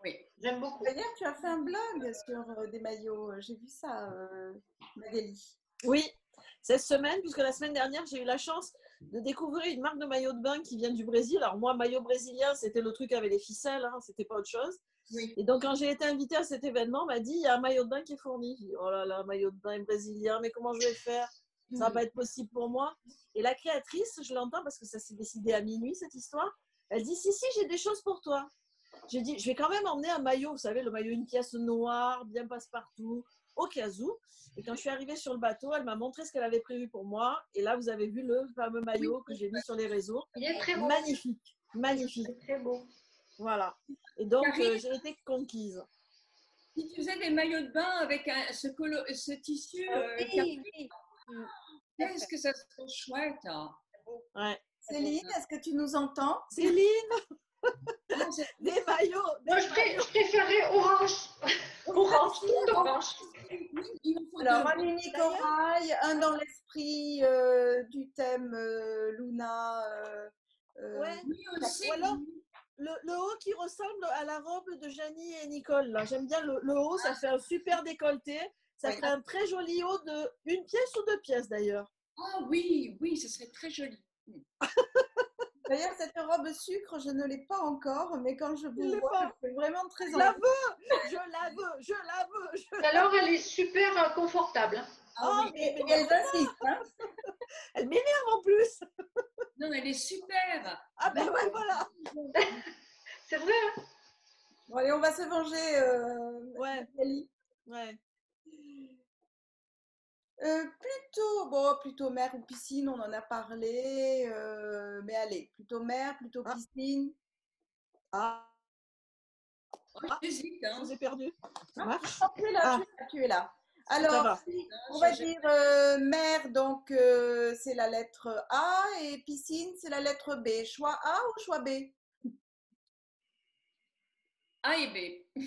Oui. J'aime beaucoup. D'ailleurs, tu as fait un blog sur euh, des maillots. J'ai vu ça, euh, Magali. Oui, cette semaine, puisque la semaine dernière, j'ai eu la chance de découvrir une marque de maillot de bain qui vient du Brésil. Alors moi, maillot brésilien, c'était le truc avec les ficelles, hein, c'était pas autre chose. Oui. Et donc, quand j'ai été invitée à cet événement, on m'a dit, il y a un maillot de bain qui est fourni. J'ai dit, oh là là, maillot de bain brésilien, mais comment je vais faire? Ça va pas être possible pour moi. Et la créatrice, je l'entends parce que ça s'est décidé à minuit, cette histoire. Elle dit, si, si, j'ai des choses pour toi. J'ai dit, je vais quand même emmener un maillot, vous savez, le maillot, une pièce noire, bien passe-partout, au cas où. Et quand je suis arrivée sur le bateau, elle m'a montré ce qu'elle avait prévu pour moi. Et là, vous avez vu le fameux maillot que j'ai mis sur les réseaux. Il est très beau. Magnifique, magnifique. C'est très beau. Voilà. Et donc, Karine, euh, j'ai été conquise. Si tu faisais des maillots de bain avec un, ce, colo, ce tissu, euh, Oui, Karine, oui. Mm. qu'est-ce que ça serait chouette. Hein. Ouais. Céline, est-ce que tu nous entends? Céline, Non, c'est- des maillots. Moi, je, pré- je préférais orange. Orange, tout orange. Oui, il en faut Alors, deux. un unique corail, un dans l'esprit euh, du thème euh, Luna. euh, euh, Ouais. Oui, aussi. Ou alors, le, le haut qui ressemble à la robe de Janie et Nicole. Là. J'aime bien le, le haut, ça fait un super décolleté. Ça Oui. ferait un très joli haut de une pièce ou deux pièces d'ailleurs. Ah oui, oui, ce serait très joli. D'ailleurs, cette robe sucre, je ne l'ai pas encore, mais quand je Je vous l'ai vois, pas. je suis vraiment très Je la envie. veux, je la veux, je la veux. Je... Alors, elle est super euh, confortable. hein. Ah Oh, oui. mais, Et, mais et elles insistent. Hein. elle m'énerve en plus. Non, elle est super. Ah ben ouais, voilà. C'est vrai. hein. Bon, allez, on va se venger. Euh, Ouais, Magali. ouais. Euh, plutôt, bon, plutôt mer ou piscine, on en a parlé. euh, mais allez, plutôt mer, plutôt Ah. piscine. Ah, Oh, j'hésite. je Hein. vous ai perdu. Ça marche? Ah, tu es là, Ah. tu es là, tu es là. Ça Alors, va. si- on Je- va je- dire euh, mer, donc euh, c'est la lettre A, et piscine, c'est la lettre B. Choix A ou choix B? A et B.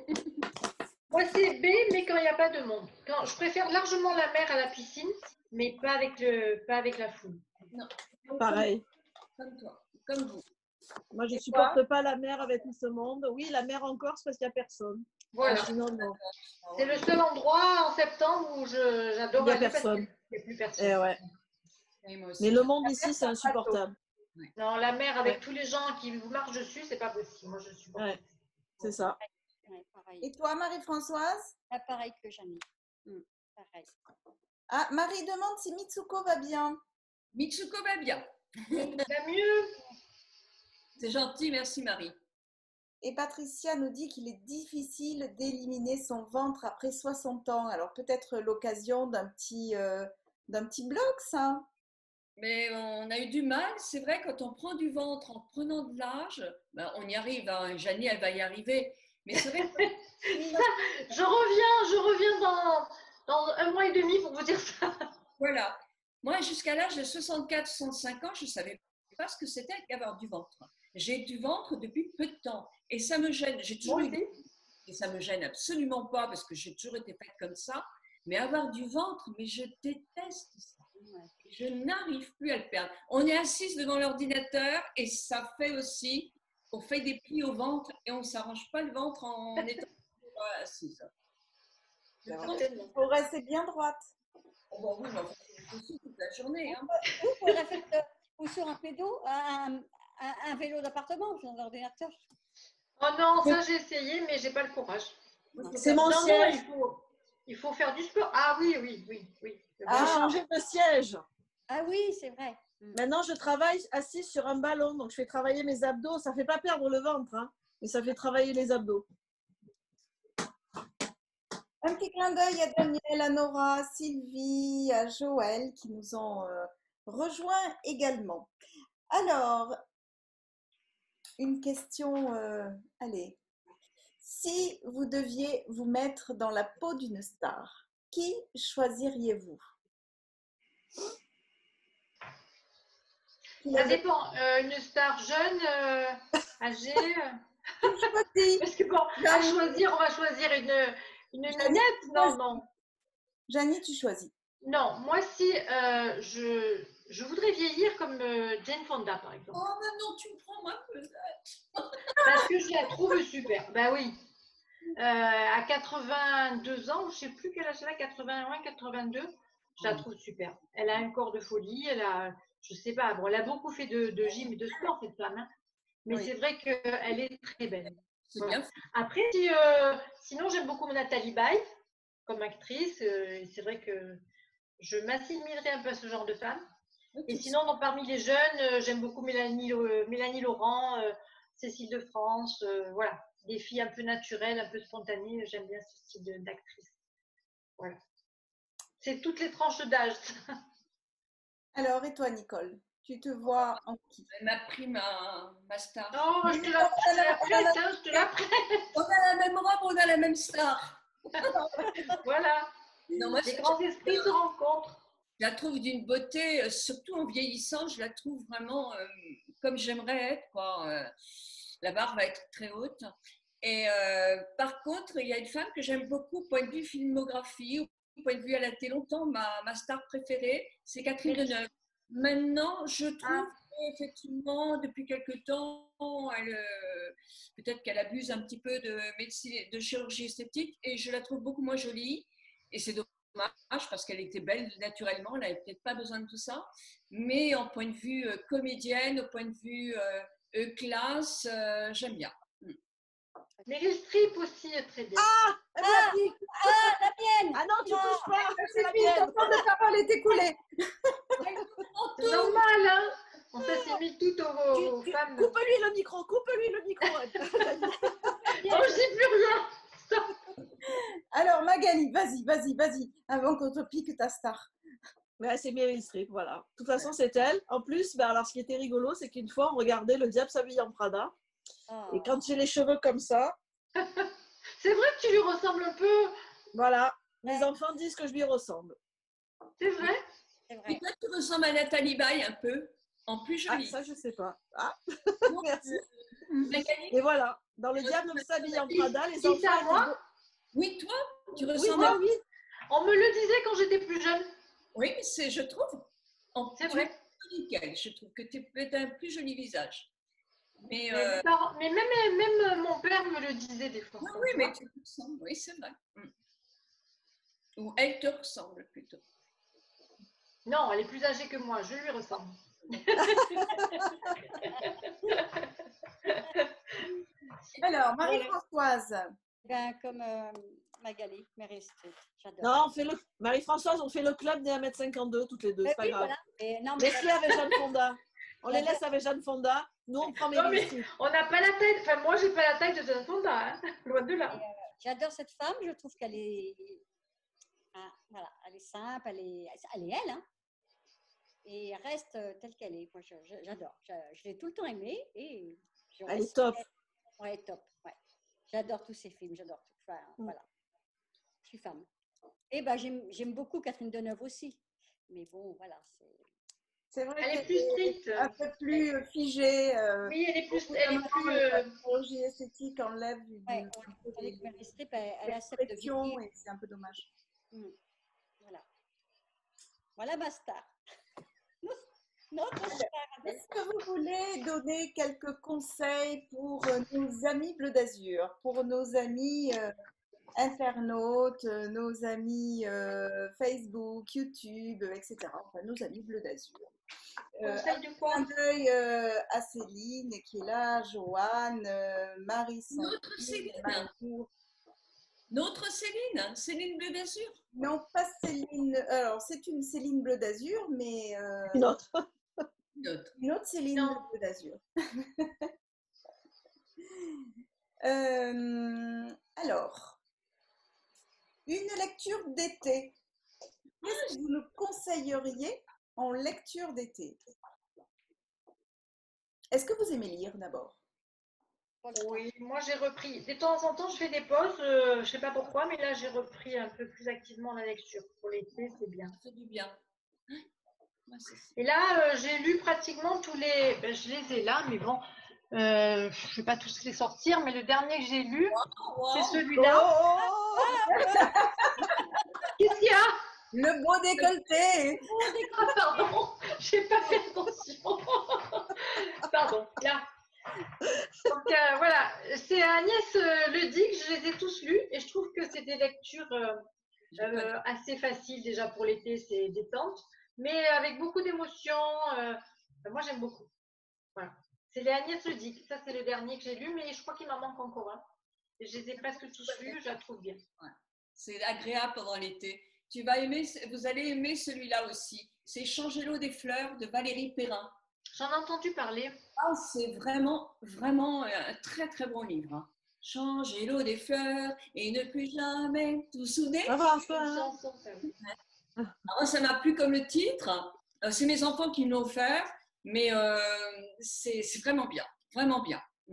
Moi, c'est B, mais quand il n'y a pas de monde. Quand, je préfère largement la mer à la piscine, mais pas avec, le, pas avec la foule. Pareil. Comme toi, comme vous. Moi, je Et supporte pas la mer avec tout ce monde. Oui, la mer en Corse parce qu'il n'y a personne. Voilà. Ah, sinon, non. C'est le seul endroit en septembre où je- j'adore Il y a aller parce personne. qu'il n'y a plus personne. Eh ouais. Et moi aussi. Mais le monde La ici, mer, c'est c'est un insupportable. Non, la mer avec Ouais. tous les gens qui vous marchent dessus, c'est pas possible. Moi, je suis pas. Ouais, c'est ça. Ouais, pareil. Et toi, Marie-Françoise? Ah, pareil que Janie. Mm, pareil. Ah, Marie demande si Mitsuko va bien. Mitsuko va bien. Va mieux. C'est gentil, merci Marie. Et Patricia nous dit qu'il est difficile d'éliminer son ventre après soixante ans. Alors peut-être l'occasion d'un petit, euh, d'un petit blog, ça. Mais on a eu du mal, c'est vrai, quand on prend du ventre en prenant de l'âge, ben, on y arrive. Hein. Janie, elle va y arriver. Mais c'est vrai que Je reviens, je reviens dans, dans un mois et demi pour vous dire ça. voilà. Moi, jusqu'à l'âge de soixante-quatre soixante-cinq ans, je ne savais pas ce que c'était qu'avoir du ventre. J'ai du ventre depuis peu de temps et ça me gêne. J'ai toujours Moi eu aussi. et ça me gêne absolument pas parce que j'ai toujours été faite comme ça. Mais avoir du ventre, mais je déteste ça. Je n'arrive plus à le perdre. On est assise devant l'ordinateur et ça fait aussi qu'on fait des plis au ventre et on ne s'arrange pas le ventre en étant assise. Il faut rester bien droite. Oh, bah oui, mais enfin, c'est aussi toute la journée. Hein. Ou, faudrait faire, euh, ou sur un pédo, un, un, un vélo d'appartement, sur un ordinateur. Oh non, ça j'ai essayé, mais j'ai pas le courage. C'est mon Non, non, siège. il faut, il faut faire du sport. Ah oui, oui, oui, oui. J'ai Ah. changé de siège. Ah oui, c'est vrai. Mm. Maintenant, je travaille assise sur un ballon. Donc, je fais travailler mes abdos. Ça ne fait pas perdre le ventre, hein, mais ça fait travailler les abdos. Un petit clin d'œil à Daniel, à Nora, à Sylvie, à Joël qui nous ont euh, rejoints également. Alors, une question, euh, allez. Si vous deviez vous mettre dans la peau d'une star, qui choisiriez-vous? Qui Ça la- dépend. Euh, une star jeune, euh, âgée. euh, Qui choisit? Parce que bon, à choisir, on va choisir une, une minette. Non, non. Janie, tu choisis. Non, moi si euh, je, je voudrais vieillir comme euh, Jane Fonda, par exemple. Oh, mais non, tu me prends ma pesette. Parce que je la trouve super. Ben oui. Euh, à quatre-vingt-deux ans, je ne sais plus quel âge elle a, quatre-vingt-un, quatre-vingt-deux, je la trouve super. Elle a un corps de folie, elle a, je sais pas, bon, elle a beaucoup fait de, de gym et de sport, cette femme, hein, mais Oui. c'est vrai qu'elle est très belle. C'est Voilà. bien. Après, si, euh, sinon, j'aime beaucoup Nathalie Baye comme actrice. Euh, c'est vrai que je m'assimilerais un peu à ce genre de femme. Et sinon, donc, parmi les jeunes, euh, j'aime beaucoup Mélanie, euh, Mélanie Laurent, euh, Cécile de France, euh, voilà. Des filles un peu naturelles, un peu spontanées. J'aime bien ce style de- d'actrice. Voilà. C'est toutes les tranches d'âge. Alors, et toi, Nicole, tu te vois en qui? Elle m'a pris ma, ma star. Non, je te la, je te la prête, hein, je te la prête. On a la même robe, on a la même star. Voilà. Non, moi, Les je, grands esprits se rencontrent. je la trouve d'une beauté, euh, surtout en vieillissant, je la trouve vraiment euh, comme j'aimerais être, quoi. Euh, la barre va être très haute. Et euh, par contre, il y a une femme que j'aime beaucoup, point de vue filmographie, ou point de vue, elle a été longtemps ma, ma star préférée, c'est Catherine Deneuve. Maintenant, je trouve qu'effectivement, depuis quelque temps, elle, euh, peut-être qu'elle abuse un petit peu de médecine, de chirurgie esthétique, et je la trouve beaucoup moins jolie. Et c'est dommage parce qu'elle était belle naturellement, elle n'avait peut-être pas besoin de tout ça. Mais en point de vue euh, comédienne, au point de vue euh, classe, euh, j'aime bien. Meryl Streep aussi est très bien. Ah, elle me l'a dit. Ah, la mienne. Ah non, tu Non. touches pas. C'est la Ton mienne. temps de parole est écoulé. C'est normal, hein. On s'assimile toutes aux, Tu- aux tu- femmes. Coupe-lui le micro, coupe-lui le micro. Oh, je dis plus rien. Stop. Alors, Magali, vas-y, vas-y, vas-y, avant qu'on te pique ta star. Ouais, c'est Meryl Streep, voilà. De toute façon, c'est elle. En plus, ben, alors, ce qui était rigolo, c'est qu'une fois, on regardait Le Diable s'habille en Prada. Oh. Et quand j'ai les cheveux comme ça, C'est vrai que tu lui ressembles un peu. voilà, mes enfants disent que je lui ressemble. C'est vrai. C'est Et vrai. toi, tu ressembles à Nathalie Baye un peu, en plus Ah, jolie. ça, je sais pas. Ah, Moi, merci. Magali, Et voilà, dans Le Diable s'habille en Prada, les Qui enfants ça, étaient moi beaux. oui, toi, tu Oui, ressembles moi, à... oui. On me le disait quand j'étais plus jeune. Oui, mais c'est, je trouve, en C'est tu vrai. es plus jolie qu'elle. Je trouve que tu as un plus joli visage. Mais, Mais, euh, mes parents- mais même, même mon père me le disait des fois. oui, oui, mais tu te ressembles, oui, c'est vrai. Mm. Ou elle te ressemble plutôt. Non, elle est plus âgée que moi. Je lui ressemble. Alors, Marie-Françoise. Ben, comme euh, Magali, Meryl Streep. J'adore. Non, on fait le... Marie-Françoise, on fait le club des un mètre cinquante-deux, toutes les deux, Mais c'est pas oui, grave. voilà. Et non, mais Laisse-les avec Jeanne Fonda. On les laisse avec Jeanne Fonda. Nous, on prend Non, Meryl mais Streep. on n'a pas la taille. Enfin, moi, j'ai pas la taille de Jane Fonda. Hein. Loin de là. j'adore cette femme. Je trouve qu'elle est, hein, voilà, elle est simple, elle est, elle est elle, hein. Et elle reste euh, telle qu'elle est. Moi, je- je- j'adore. Je, je l'ai tout le temps aimée et je Elle est reste- top. Ouais, top. Ouais. J'adore tous ces films. J'adore tout. Enfin, Mm. voilà. Je suis femme. Et ben, j'aime, j'aime beaucoup Catherine Deneuve aussi. Mais bon, voilà. C'est... C'est vrai Elle est qu'elle plus stricte. un peu plus euh, figée. euh, Oui, elle est plus. beaucoup Elle est d'enfants, plus. La euh, chirurgie esthétique enlève du, Ouais, du- un peu Avec des- Meryl Streep, elle, elle des accepte de perfections vieillir. et c'est un peu dommage. Mm. Voilà. Voilà ma star. Notre star. Est-ce que vous voulez donner quelques conseils pour euh, nos amis Bleu d'Azur, pour nos amis euh, internautes, euh, nos amis euh, Facebook, YouTube, et cetera. Enfin, nos amis Bleu d'Azur. Euh, Conseil de quoi? un d'œil euh, à Céline qui est là, Joanne, euh, Marie Notre Céline. Marie-Cour. Notre Céline, Céline Bleu d'Azur. Non, pas Céline. Alors, c'est une Céline Bleu d'Azur, mais euh, Une autre. Notre. une autre Céline Non. Bleu d'Azur. Euh, alors, une lecture d'été. Qu'est-ce que vous nous conseilleriez en lecture d'été? Est-ce que vous aimez lire d'abord? Oui, moi j'ai repris. De temps en temps, je fais des pauses. euh, je ne sais pas pourquoi, mais là j'ai repris un peu plus activement la lecture. Pour l'été, c'est bien. Ça fait du bien. Ouais, c'est ça. Et là, euh, j'ai lu pratiquement tous les. Ben, je les ai là, mais bon, euh, je ne vais pas tous les sortir. Mais le dernier que j'ai lu, Oh, c'est wow. celui-là. Oh, Qu'est-ce qu'il y a? Le beau décolleté. Ah, pardon, j'ai pas fait attention. Pardon, là. Donc euh, voilà, c'est Agnès euh, Ledic, je les ai tous lus et je trouve que c'est des lectures euh, euh, assez faciles déjà pour l'été, c'est détente, mais avec beaucoup d'émotions. Euh, moi j'aime beaucoup. Voilà. C'est les Agnès Ledic, ça c'est le dernier que j'ai lu, mais je crois qu'il m'en manque encore un. Et je les ai presque tous lus, je la trouve bien. Ouais. C'est agréable pendant l'été. Tu vas aimer, vous allez aimer celui-là aussi. C'est Changer l'eau des fleurs de Valérie Perrin. J'en ai entendu parler. Ah, c'est vraiment, vraiment un très très bon livre. Hein. Changer l'eau des fleurs et ne plus jamais. Vous vous souvenez? Ça va, Une ça. chanson, ça, oui. Alors, ça m'a plu comme le titre. Euh, C'est mes enfants qui me l'ont offert, mais euh, c'est c'est vraiment bien, vraiment bien. Mm.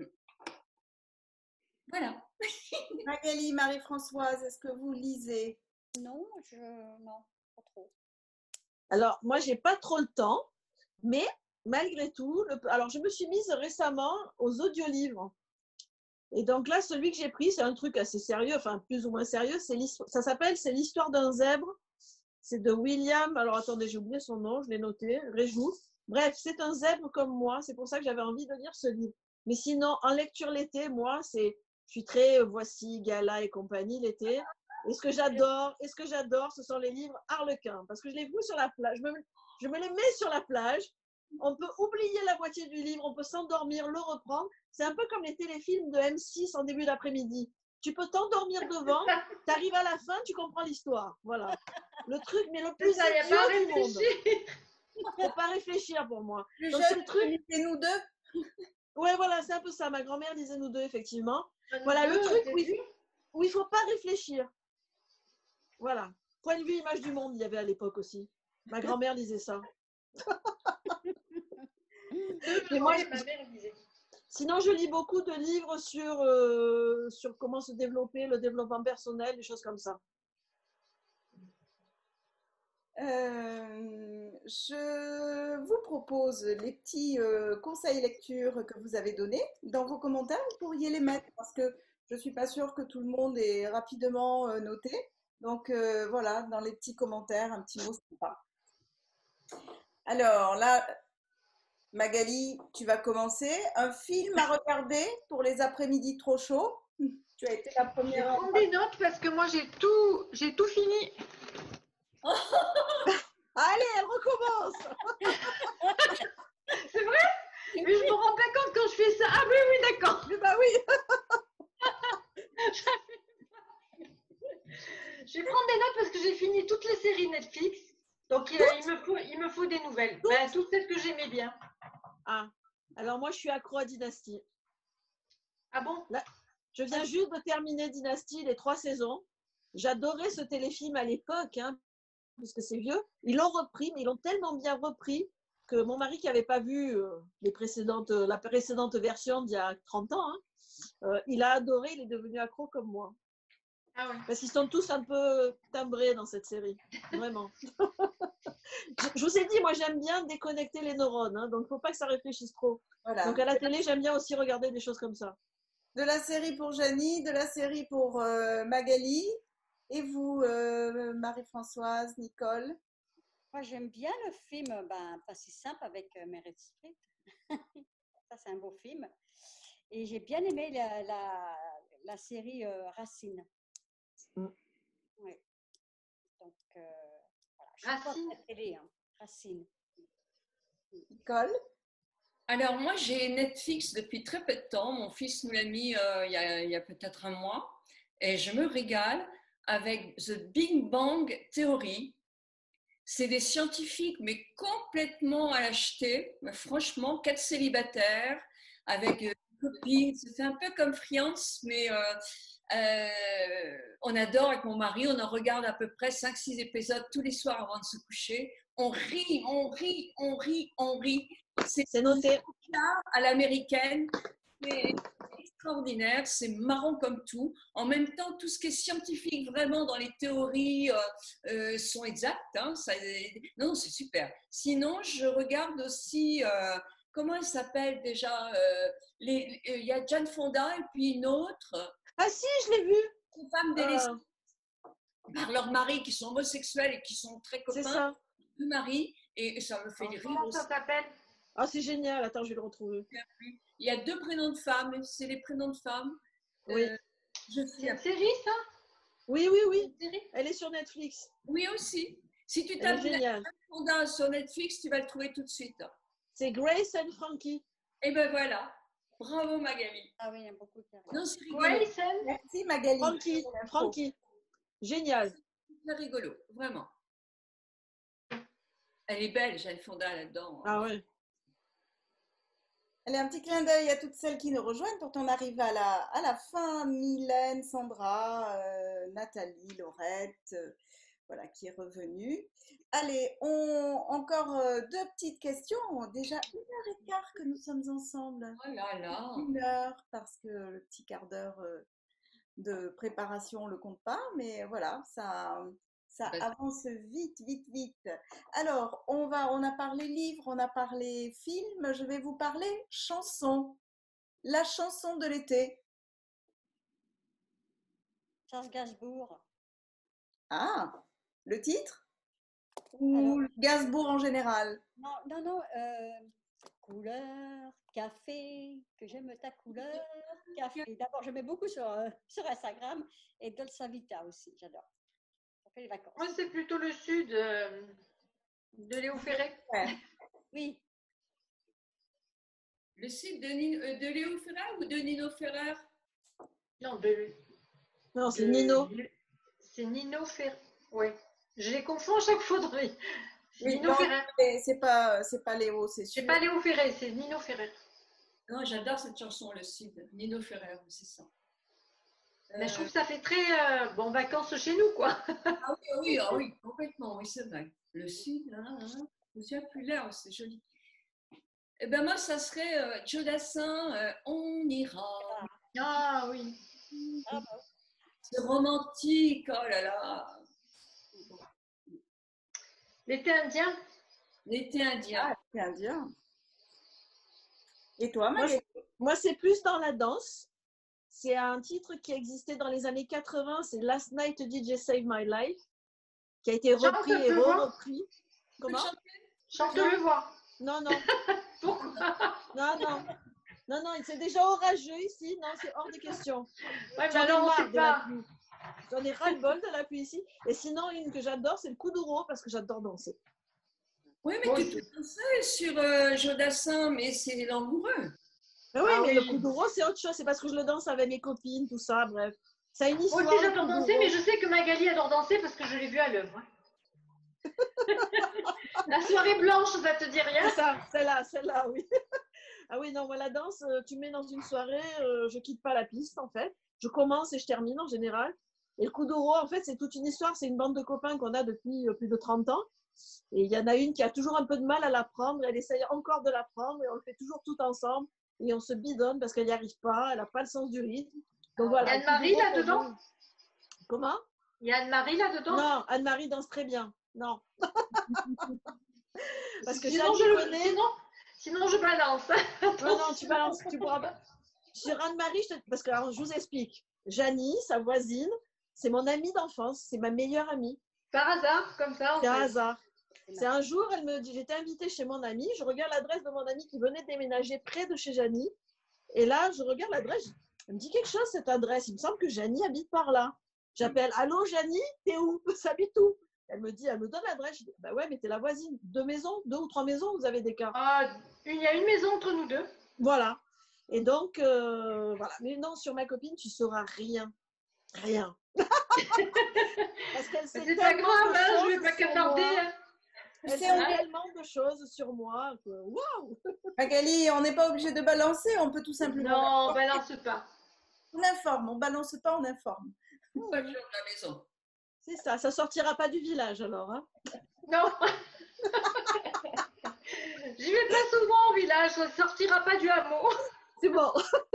Voilà. Magali, Marie-Françoise, est-ce que vous lisez? Non, je non, pas trop. Alors, moi, j'ai pas trop le temps, mais malgré tout, le... alors je me suis mise récemment aux audiolivres. Et donc là, celui que j'ai pris, c'est un truc assez sérieux, enfin plus ou moins sérieux. C'est l'histoire, ça s'appelle C'est l'histoire d'un zèbre. C'est de William. Alors attendez, j'ai oublié son nom, je l'ai noté. Réjou. Bref, c'est un zèbre comme moi. C'est pour ça que j'avais envie de lire ce livre. Mais sinon, en lecture l'été, moi, c'est, je suis très euh, Voici, Gala et compagnie l'été. Et ce que j'adore, et ce que j'adore, ce sont les livres Harlequin, parce que je les vois sur la plage. Je me, je me les mets sur la plage. On peut oublier la moitié du livre, on peut s'endormir, le reprendre. C'est un peu comme les téléfilms de M six en début d'après-midi. Tu peux t'endormir devant, tu arrives à la fin, tu comprends l'histoire. Voilà. Le truc, mais le plus Ça, y a idiot pas à du monde. réfléchir. Faut pas réfléchir pour moi. Plus Donc c'est jeune, le truc. lisez nous deux. Ouais, voilà, c'est un peu ça. Ma grand-mère lisait nous deux, effectivement. Nous Voilà, deux, le truc c'est où il, dur. où il faut pas réfléchir. Voilà. Point de vue image du monde, il y avait à l'époque aussi. Ma grand-mère lisait ça. Mais moi, Ouais, je- ma mère disait. Sinon, je lis beaucoup de livres sur, euh, sur comment se développer, le développement personnel, des choses comme ça. Euh, je vous propose les petits euh, conseils lecture que vous avez donnés. Dans vos commentaires, vous pourriez les mettre parce que je ne suis pas sûre que tout le monde ait rapidement euh, noté. Donc euh, voilà, dans les petits commentaires, un petit mot sympa. Alors là, Magali, tu vas commencer. Un film à regarder pour les après-midi trop chauds. Tu as été la Je vais première. prendre des notes parce que moi j'ai tout, j'ai tout fini. Allez, elle recommence. C'est vrai? Mais je me rends pas compte quand je fais ça. Ah oui, oui, d'accord. Mais bah oui. Je vais prendre des notes parce que j'ai fini toutes les séries Netflix. Donc il, il me faut, il me faut des nouvelles. Ben, toutes celles que j'aimais bien. Ah, alors moi, je suis accro à Dynasty. Ah bon? Je viens juste de terminer Dynasty, les trois saisons. J'adorais ce téléfilm à l'époque, hein, parce que c'est vieux. Ils l'ont repris, mais ils l'ont tellement bien repris que mon mari, qui n'avait pas vu euh, les précédentes, euh, la précédente version d'il y a trente ans, hein, euh, il a adoré, il est devenu accro comme moi. Ah ouais. Parce qu'ils sont tous un peu timbrés dans cette série, vraiment. je, je vous ai dit, moi j'aime bien déconnecter les neurones, hein, donc il ne faut pas que ça réfléchisse trop. Voilà. Donc à la télé, j'aime bien aussi regarder des choses comme ça. De la série pour Janie, de la série pour euh, Magali. Et vous, euh, Marie-Françoise, Nicole? Moi, j'aime bien le film, ben, pas si simple avec euh, Meryl Streep. Ça, c'est un beau film. Et j'ai bien aimé la, la, la série euh, Racine. Mm. Oui. Donc, euh, voilà. Je suis pas Racine. très télé, hein. Racine. Nicole? Alors moi, j'ai Netflix depuis très peu de temps. Mon fils nous l'a mis euh, il y a, il y a peut-être un mois. Et je me régale avec The Big Bang Theory. C'est des scientifiques, mais complètement à l'acheter. Franchement, quatre célibataires avec euh, une copine. C'est un peu comme Friends, mais euh, euh, on adore avec mon mari. On en regarde à peu près cinq six épisodes tous les soirs avant de se coucher. On rit, on rit, on rit, on rit. C'est noté. À l'américaine, c'est extraordinaire, c'est marrant comme tout. En même temps, tout ce qui est scientifique, vraiment dans les théories, euh, euh, sont exactes. Hein, ça, non, c'est super. Sinon, je regarde aussi, euh, comment elle s'appelle déjà euh, les, Il y a Jane Fonda et puis une autre. Ah si, je l'ai vu. Une femme délaissée. Euh, par leurs maris qui sont homosexuels et qui sont très C'est copains. ça. Deux maris, et ça me fait rire Comment aussi. ça s'appelle? Ah, c'est génial. Attends, je vais le retrouver. Il y a deux prénoms de femmes, c'est les prénoms de femmes. Oui. Euh, je C'est sais. une série, ça? Oui, oui, oui. Une série? Elle est sur Netflix. Oui, aussi. Si tu Elle est tapes géniale. Fonda sur Netflix, tu vas le trouver tout de suite. C'est Grace and Frankie. Et ben voilà. Bravo Magali. Ah oui, il y a beaucoup de carrières. Non, c'est rigolo. Grace and- Merci Magali. Frankie. pour l'info. Frankie. Génial. C'est rigolo, vraiment. Elle est belle, Jane Fonda là-dedans. Ah ouais. Allez, un petit clin d'œil à toutes celles qui nous rejoignent. Quand on arrive à la, à la fin, Mylène, Sandra, euh, Nathalie, Laurette, euh, voilà, qui est revenue. Allez, on, encore euh, deux petites questions. Déjà une heure et quart que nous sommes ensemble. Oh là là. Une heure, parce que le petit quart d'heure euh, de préparation, on ne le compte pas. Mais voilà, ça, ça Ben, avance vite, vite, vite. Alors, on va, on a parlé livre, on a parlé film. Je vais vous parler chanson. La chanson de l'été. Charles Gainsbourg. Ah, le titre? Ou Alors, Gainsbourg en général? non, non, non. euh, couleur, café, que j'aime ta couleur, café. D'abord, je mets beaucoup sur, euh, sur Instagram et Dolce Vita aussi, j'adore. Ça fait les vacances. Moi, c'est plutôt le sud euh, de Léo Ferré. Ouais. Oui, Le site de, Nino- euh, de Léo Ferrer ou de Nino Ferrer? Non, de, Non, c'est de- Nino. C'est Nino Ferré. Oui. Je les confonds à chaque fois dans les. C'est Oui, Nino non, Ferré. c'est c'est pas, c'est pas Léo, c'est C'est sûr. pas Léo Ferré, c'est Nino Ferré. Non, j'adore cette chanson, le site. Nino Ferrer, c'est ça. Mais je Euh, trouve que ça fait très euh, bon vacances chez nous, quoi. Ah oui, ah oui, ah oui, complètement, oui, c'est vrai. Le sud, hein, hein, je me souviens plus là, c'est joli. Eh ben moi, ça serait euh, Joe Dassin, euh, On ira. Ah oui. ah, bah, C'est romantique, oh là là. L'été indien. L'été indien. Ah, c'est indien. Et toi, Moi, Magali? Moi, c'est plus dans la danse. C'est un titre qui existait dans les années quatre-vingts. C'est Last Night D J Save My Life, qui a été Chante repris un et peu, moi. repris. Comment? Chante-le voir. Non, non, Pourquoi? non, non. Non, non, c'est déjà orageux ici. Non, c'est hors de question. Ouais, mais J'en ai alors on marre sait de la pas. pluie. J'en ai ras-le-bol de la pluie ici. Et sinon, une que j'adore, c'est le kuduro parce que j'adore danser. Oui, mais Moi tu aussi. peux danser sur euh, Joe Dassin, mais c'est langoureux. Mais oui, Ah mais oui. le kuduro, c'est autre chose. C'est parce que je le danse avec mes copines, tout ça, bref. Ça a une Moi histoire. aussi le j'adore danser, kuduro. mais je sais que Magali adore danser parce que je l'ai vue à l'œuvre. La soirée blanche, ça te dit rien? C'est ça, celle-là, celle-là, oui. Ah oui, non, moi, la danse, euh, tu me mets dans une soirée, euh, je quitte pas la piste, en fait. Je commence et je termine, en général. Et le kuduro, en fait, c'est toute une histoire. C'est une bande de copains qu'on a depuis euh, plus de trente ans. Et il y en a une qui a toujours un peu de mal à l'apprendre. Elle essaye encore de l'apprendre et on le fait toujours tout ensemble. Et on se bidonne parce qu'elle n'y arrive pas. Elle n'a pas le sens du rythme. Donc voilà. Il y a Anne-Marie le kuduro, pour là-dedans? moi- Comment? Il y a Anne-Marie là-dedans? Non, Anne-Marie danse très bien. Non. Parce que sinon, Janie je, connaît- sinon, sinon je balance. Non, non, tu balances, tu pourras pas. Sur Anne-Marie, je te- parce que alors, je vous explique. Janie, sa voisine, c'est mon amie d'enfance, c'est ma meilleure amie. Par hasard, comme ça. en C'est un fait. hasard. C'est un jour, elle me dit, j'étais invitée chez mon amie, je regarde l'adresse de mon amie qui venait de déménager près de chez Janie. Et là, je regarde l'adresse, elle me dit quelque chose cette adresse. Il me semble que Janie habite par là. J'appelle, allô Janie, t'es où? Ça habite où? Elle me dit, elle me donne l'adresse. Je dis, bah ouais, mais t'es la voisine. Deux maisons, deux ou trois maisons, vous avez des cas. Ah, il y a une maison entre nous deux. Voilà. Et donc, euh, voilà. Mais non, sur ma copine, tu sauras rien. Rien. Parce qu'elle sait C'est pas tellement grave, de hein, je choses vais pas sur catarder. moi. hein. Elle sais, sait on est- tellement de choses sur moi que waouh. Magali, on n'est pas obligé de balancer, on peut tout simplement. Non, balance pas. On informe, on balance pas, on informe. Pas le jour de la maison. C'est ça, ça sortira pas du village alors. Hein. Non. J'y vais pas souvent au village, ça ne sortira pas du hameau. C'est bon.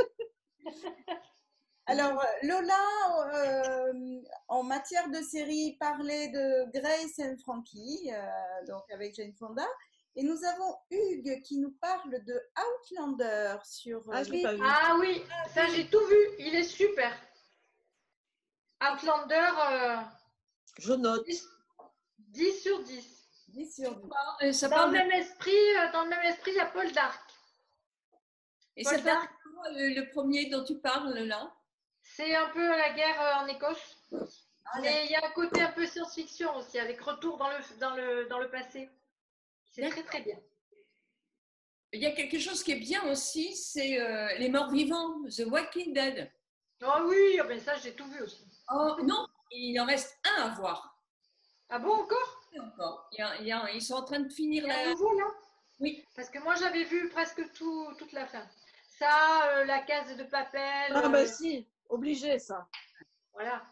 Alors, euh, Lola, euh, en matière de série, parlait de Grace and Frankie, euh, donc avec Jane Fonda. Et nous avons Hugues qui nous parle de Outlander sur. euh, Ah, je l'ai pas vu. Ah oui, ça j'ai tout vu, il est super. Outlander, euh, Je note. dix sur dix. dix sur dix. Euh, ça Dans parle le de- même esprit, euh, dans le même esprit, il y a Paul Darc. Et Paul ça parle Darc, de quoi, le, le premier dont tu parles là? c'est un peu la guerre euh, en Écosse. Ah, Mais il y a un côté un peu science-fiction aussi, avec retour dans le, dans le, dans le passé. C'est très très bien. Il y a quelque chose qui est bien aussi, c'est euh, les morts vivants, The Walking Dead. Oh oui, oh ben ça j'ai tout vu aussi. Oh non, il en reste un à voir. Ah bon, encore? Encore. Il y a- il y a- ils sont en train de finir Il y a un la. nouveau là? Oui. Parce que moi j'avais vu presque tout, toute la fin. Ça, euh, la case de Papel. Ah euh, bah si, obligé ça. Voilà.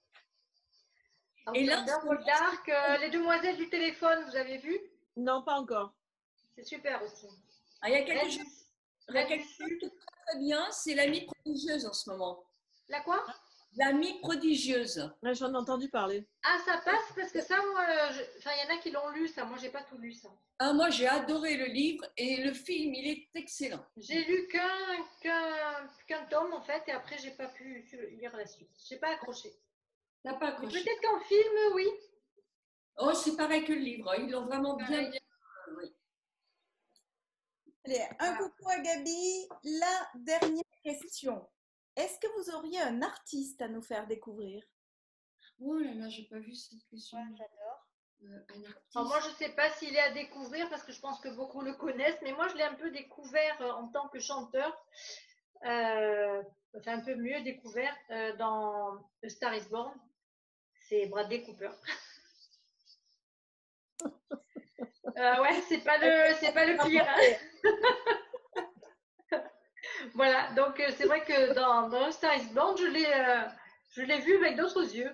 Et là, Outlander, Paul Darc, euh, les demoiselles du téléphone, vous avez vu? Non, pas encore. C'est super aussi. Ah, il y a quelque Reine chose, du- il y a Reine quelque du chose Sud. qui est très, très bien, c'est l'amie prodigieuse en ce moment. La quoi? L'amie prodigieuse. Ouais, j'en ai entendu parler. Ah, ça passe parce que ça, moi, euh, je- enfin, il y en a qui l'ont lu, ça. Moi, j'ai pas tout lu, ça. Ah, moi, j'ai adoré le livre et le film, il est excellent. J'ai lu qu'un qu'un qu'un tome, en fait, et après, j'ai pas pu lire la suite. J'ai pas accroché. T'as pas Mais accroché? peut-être qu'en film, oui. Oh, c'est pareil que le livre. Ils l'ont vraiment bien, Pareil. bien. Oui. Allez, un coucou à Gabi. La dernière question. Est-ce que vous auriez un artiste à nous faire découvrir? Oh là là, j'ai pas vu cette question. Moi, j'adore. Euh, un artiste. Alors, moi, je sais pas s'il est à découvrir, parce que je pense que beaucoup le connaissent, mais moi, je l'ai un peu découvert euh, en tant que chanteur. Euh, enfin, un peu mieux découvert euh, dans A Star is Born. C'est Bradley Cooper. Euh, ouais, c'est pas le, c'est pas le pire. Hein. Voilà, donc euh, c'est vrai que dans, dans A Star is Born, je l'ai, euh, je l'ai vu avec d'autres yeux.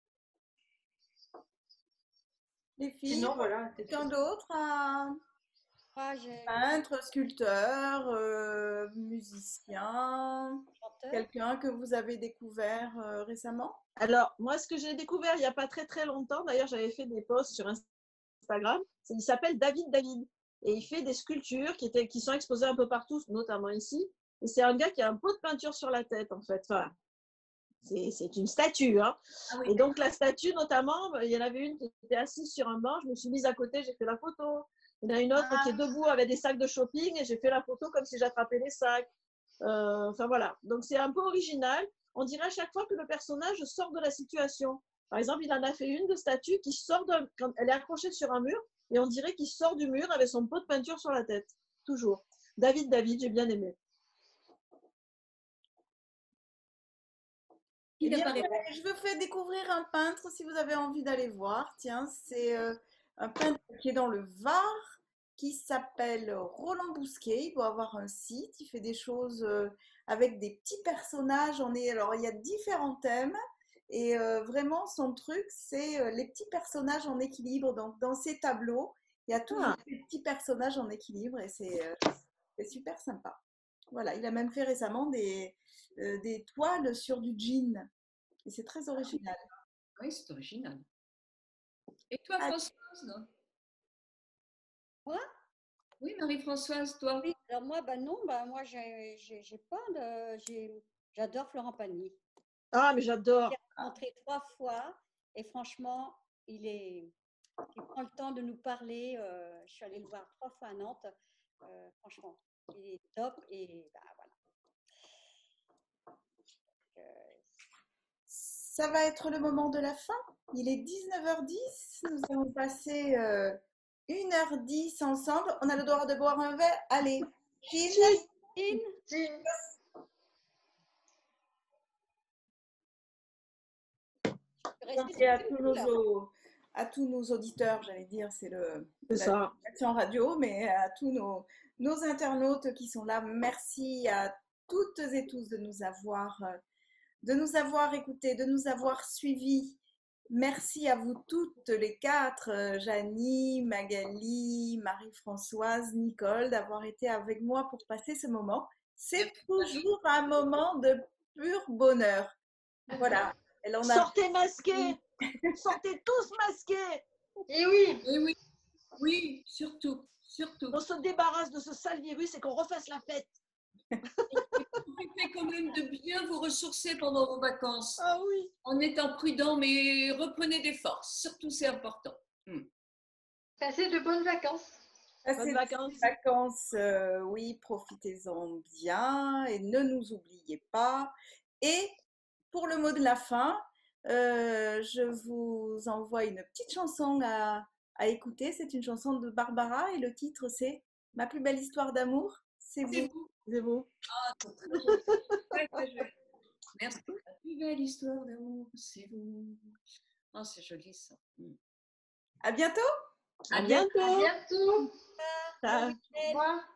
Les filles, Sinon, voilà. c'est quelqu'un tout. d'autre? Un Moi, j'ai peintre, sculpteur, euh, musicien, chanteur. quelqu'un que vous avez découvert euh, récemment? Alors, moi, ce que j'ai découvert il n'y a pas très très longtemps, d'ailleurs, j'avais fait des posts sur Instagram, c'est- il s'appelle David David. Et il fait des sculptures qui, étaient, qui sont exposées un peu partout, notamment ici. Et c'est un gars qui a un pot de peinture sur la tête, en fait. Enfin, c'est c'est une statue. Hein. Ah oui. Et donc, la statue, notamment, il y en avait une qui était assise sur un banc. Je me suis mise à côté, j'ai fait la photo. Il y en a une autre qui est debout avec des sacs de shopping et j'ai fait la photo comme si j'attrapais les sacs. Euh, enfin, voilà. Donc, c'est un peu original. On dirait à chaque fois que le personnage sort de la situation. Par exemple, il en a fait une de statue qui sort d'un, quand elle est accrochée sur un mur et on dirait qu'il sort du mur avec son pot de peinture sur la tête. Toujours. David David, j'ai bien aimé. Eh Il n'a bien, pas répondu. je vous fais découvrir un peintre si vous avez envie d'aller voir. Tiens, c'est euh, un peintre qui est dans le Var, qui s'appelle Roland Bousquet. Il doit avoir un site. Il fait des choses euh, avec des petits personnages. On est, alors, il y a différents thèmes. Et euh, vraiment, son truc, c'est euh, les petits personnages en équilibre. Donc, dans ses tableaux, il y a toujours Ah. des petits personnages en équilibre et c'est euh, c'est super sympa. Voilà, il a même fait récemment des, euh, des toiles sur du jean. Et c'est très original. Oui, c'est original. Et toi, Ah. Françoise? Moi? Oui, Marie-Françoise, toi? Oui, alors moi, ben non, ben moi, j'ai j'ai- j'ai pas de. j'ai- J'adore Florent Pagny. Ah, mais j'adore. J'ai rencontré trois fois et franchement, il est. Il prend le temps de nous parler. euh, je suis allée le voir trois fois à Nantes. euh, franchement, il est top et bah, voilà. Euh, Ça va être le moment de la fin. Il est dix-neuf heures dix. Nous avons passé euh, une heure dix ensemble. On a le droit de boire un verre. Allez, Chine. Christine, Jean. tu restes Et à toute tous nos, seule. au- à tous nos auditeurs, j'allais dire, c'est le C'est la ça. version radio, mais à tous nos, nos internautes qui sont là, merci à toutes et tous de nous avoir, euh, de nous avoir écoutés, de nous avoir suivis. Merci à vous toutes les quatre, euh, Janie, Magali, Marie-Françoise, Nicole, d'avoir été avec moi pour passer ce moment. C'est toujours un moment de pur bonheur. Voilà. Elle en a Sortez masqués. Sortez tous masqués. Et oui, Oui, oui, oui, surtout, surtout. On se débarrasse de ce sale virus et qu'on refasse la fête. profitez quand même de bien vous ressourcer pendant vos vacances. Ah oui. En étant prudent, mais reprenez des forces. Surtout, c'est important. Hmm. Passez de bonnes vacances. Passez Bonnes de vacances. vacances, euh, oui, profitez-en bien et ne nous oubliez pas. Et pour le mot de la fin, euh, je vous envoie une petite chanson à, à écouter. C'est une chanson de Barbara et le titre c'est Ma plus belle histoire d'amour, c'est C'est vous. vous. C'est beau. Ah, c'est très joli. Très, très joli. Merci. La plus belle histoire d'amour, c'est vous. Ah, c'est joli ça. Hmm. À bientôt! À À bientôt. À bientôt. bientôt. Ciao. Au revoir.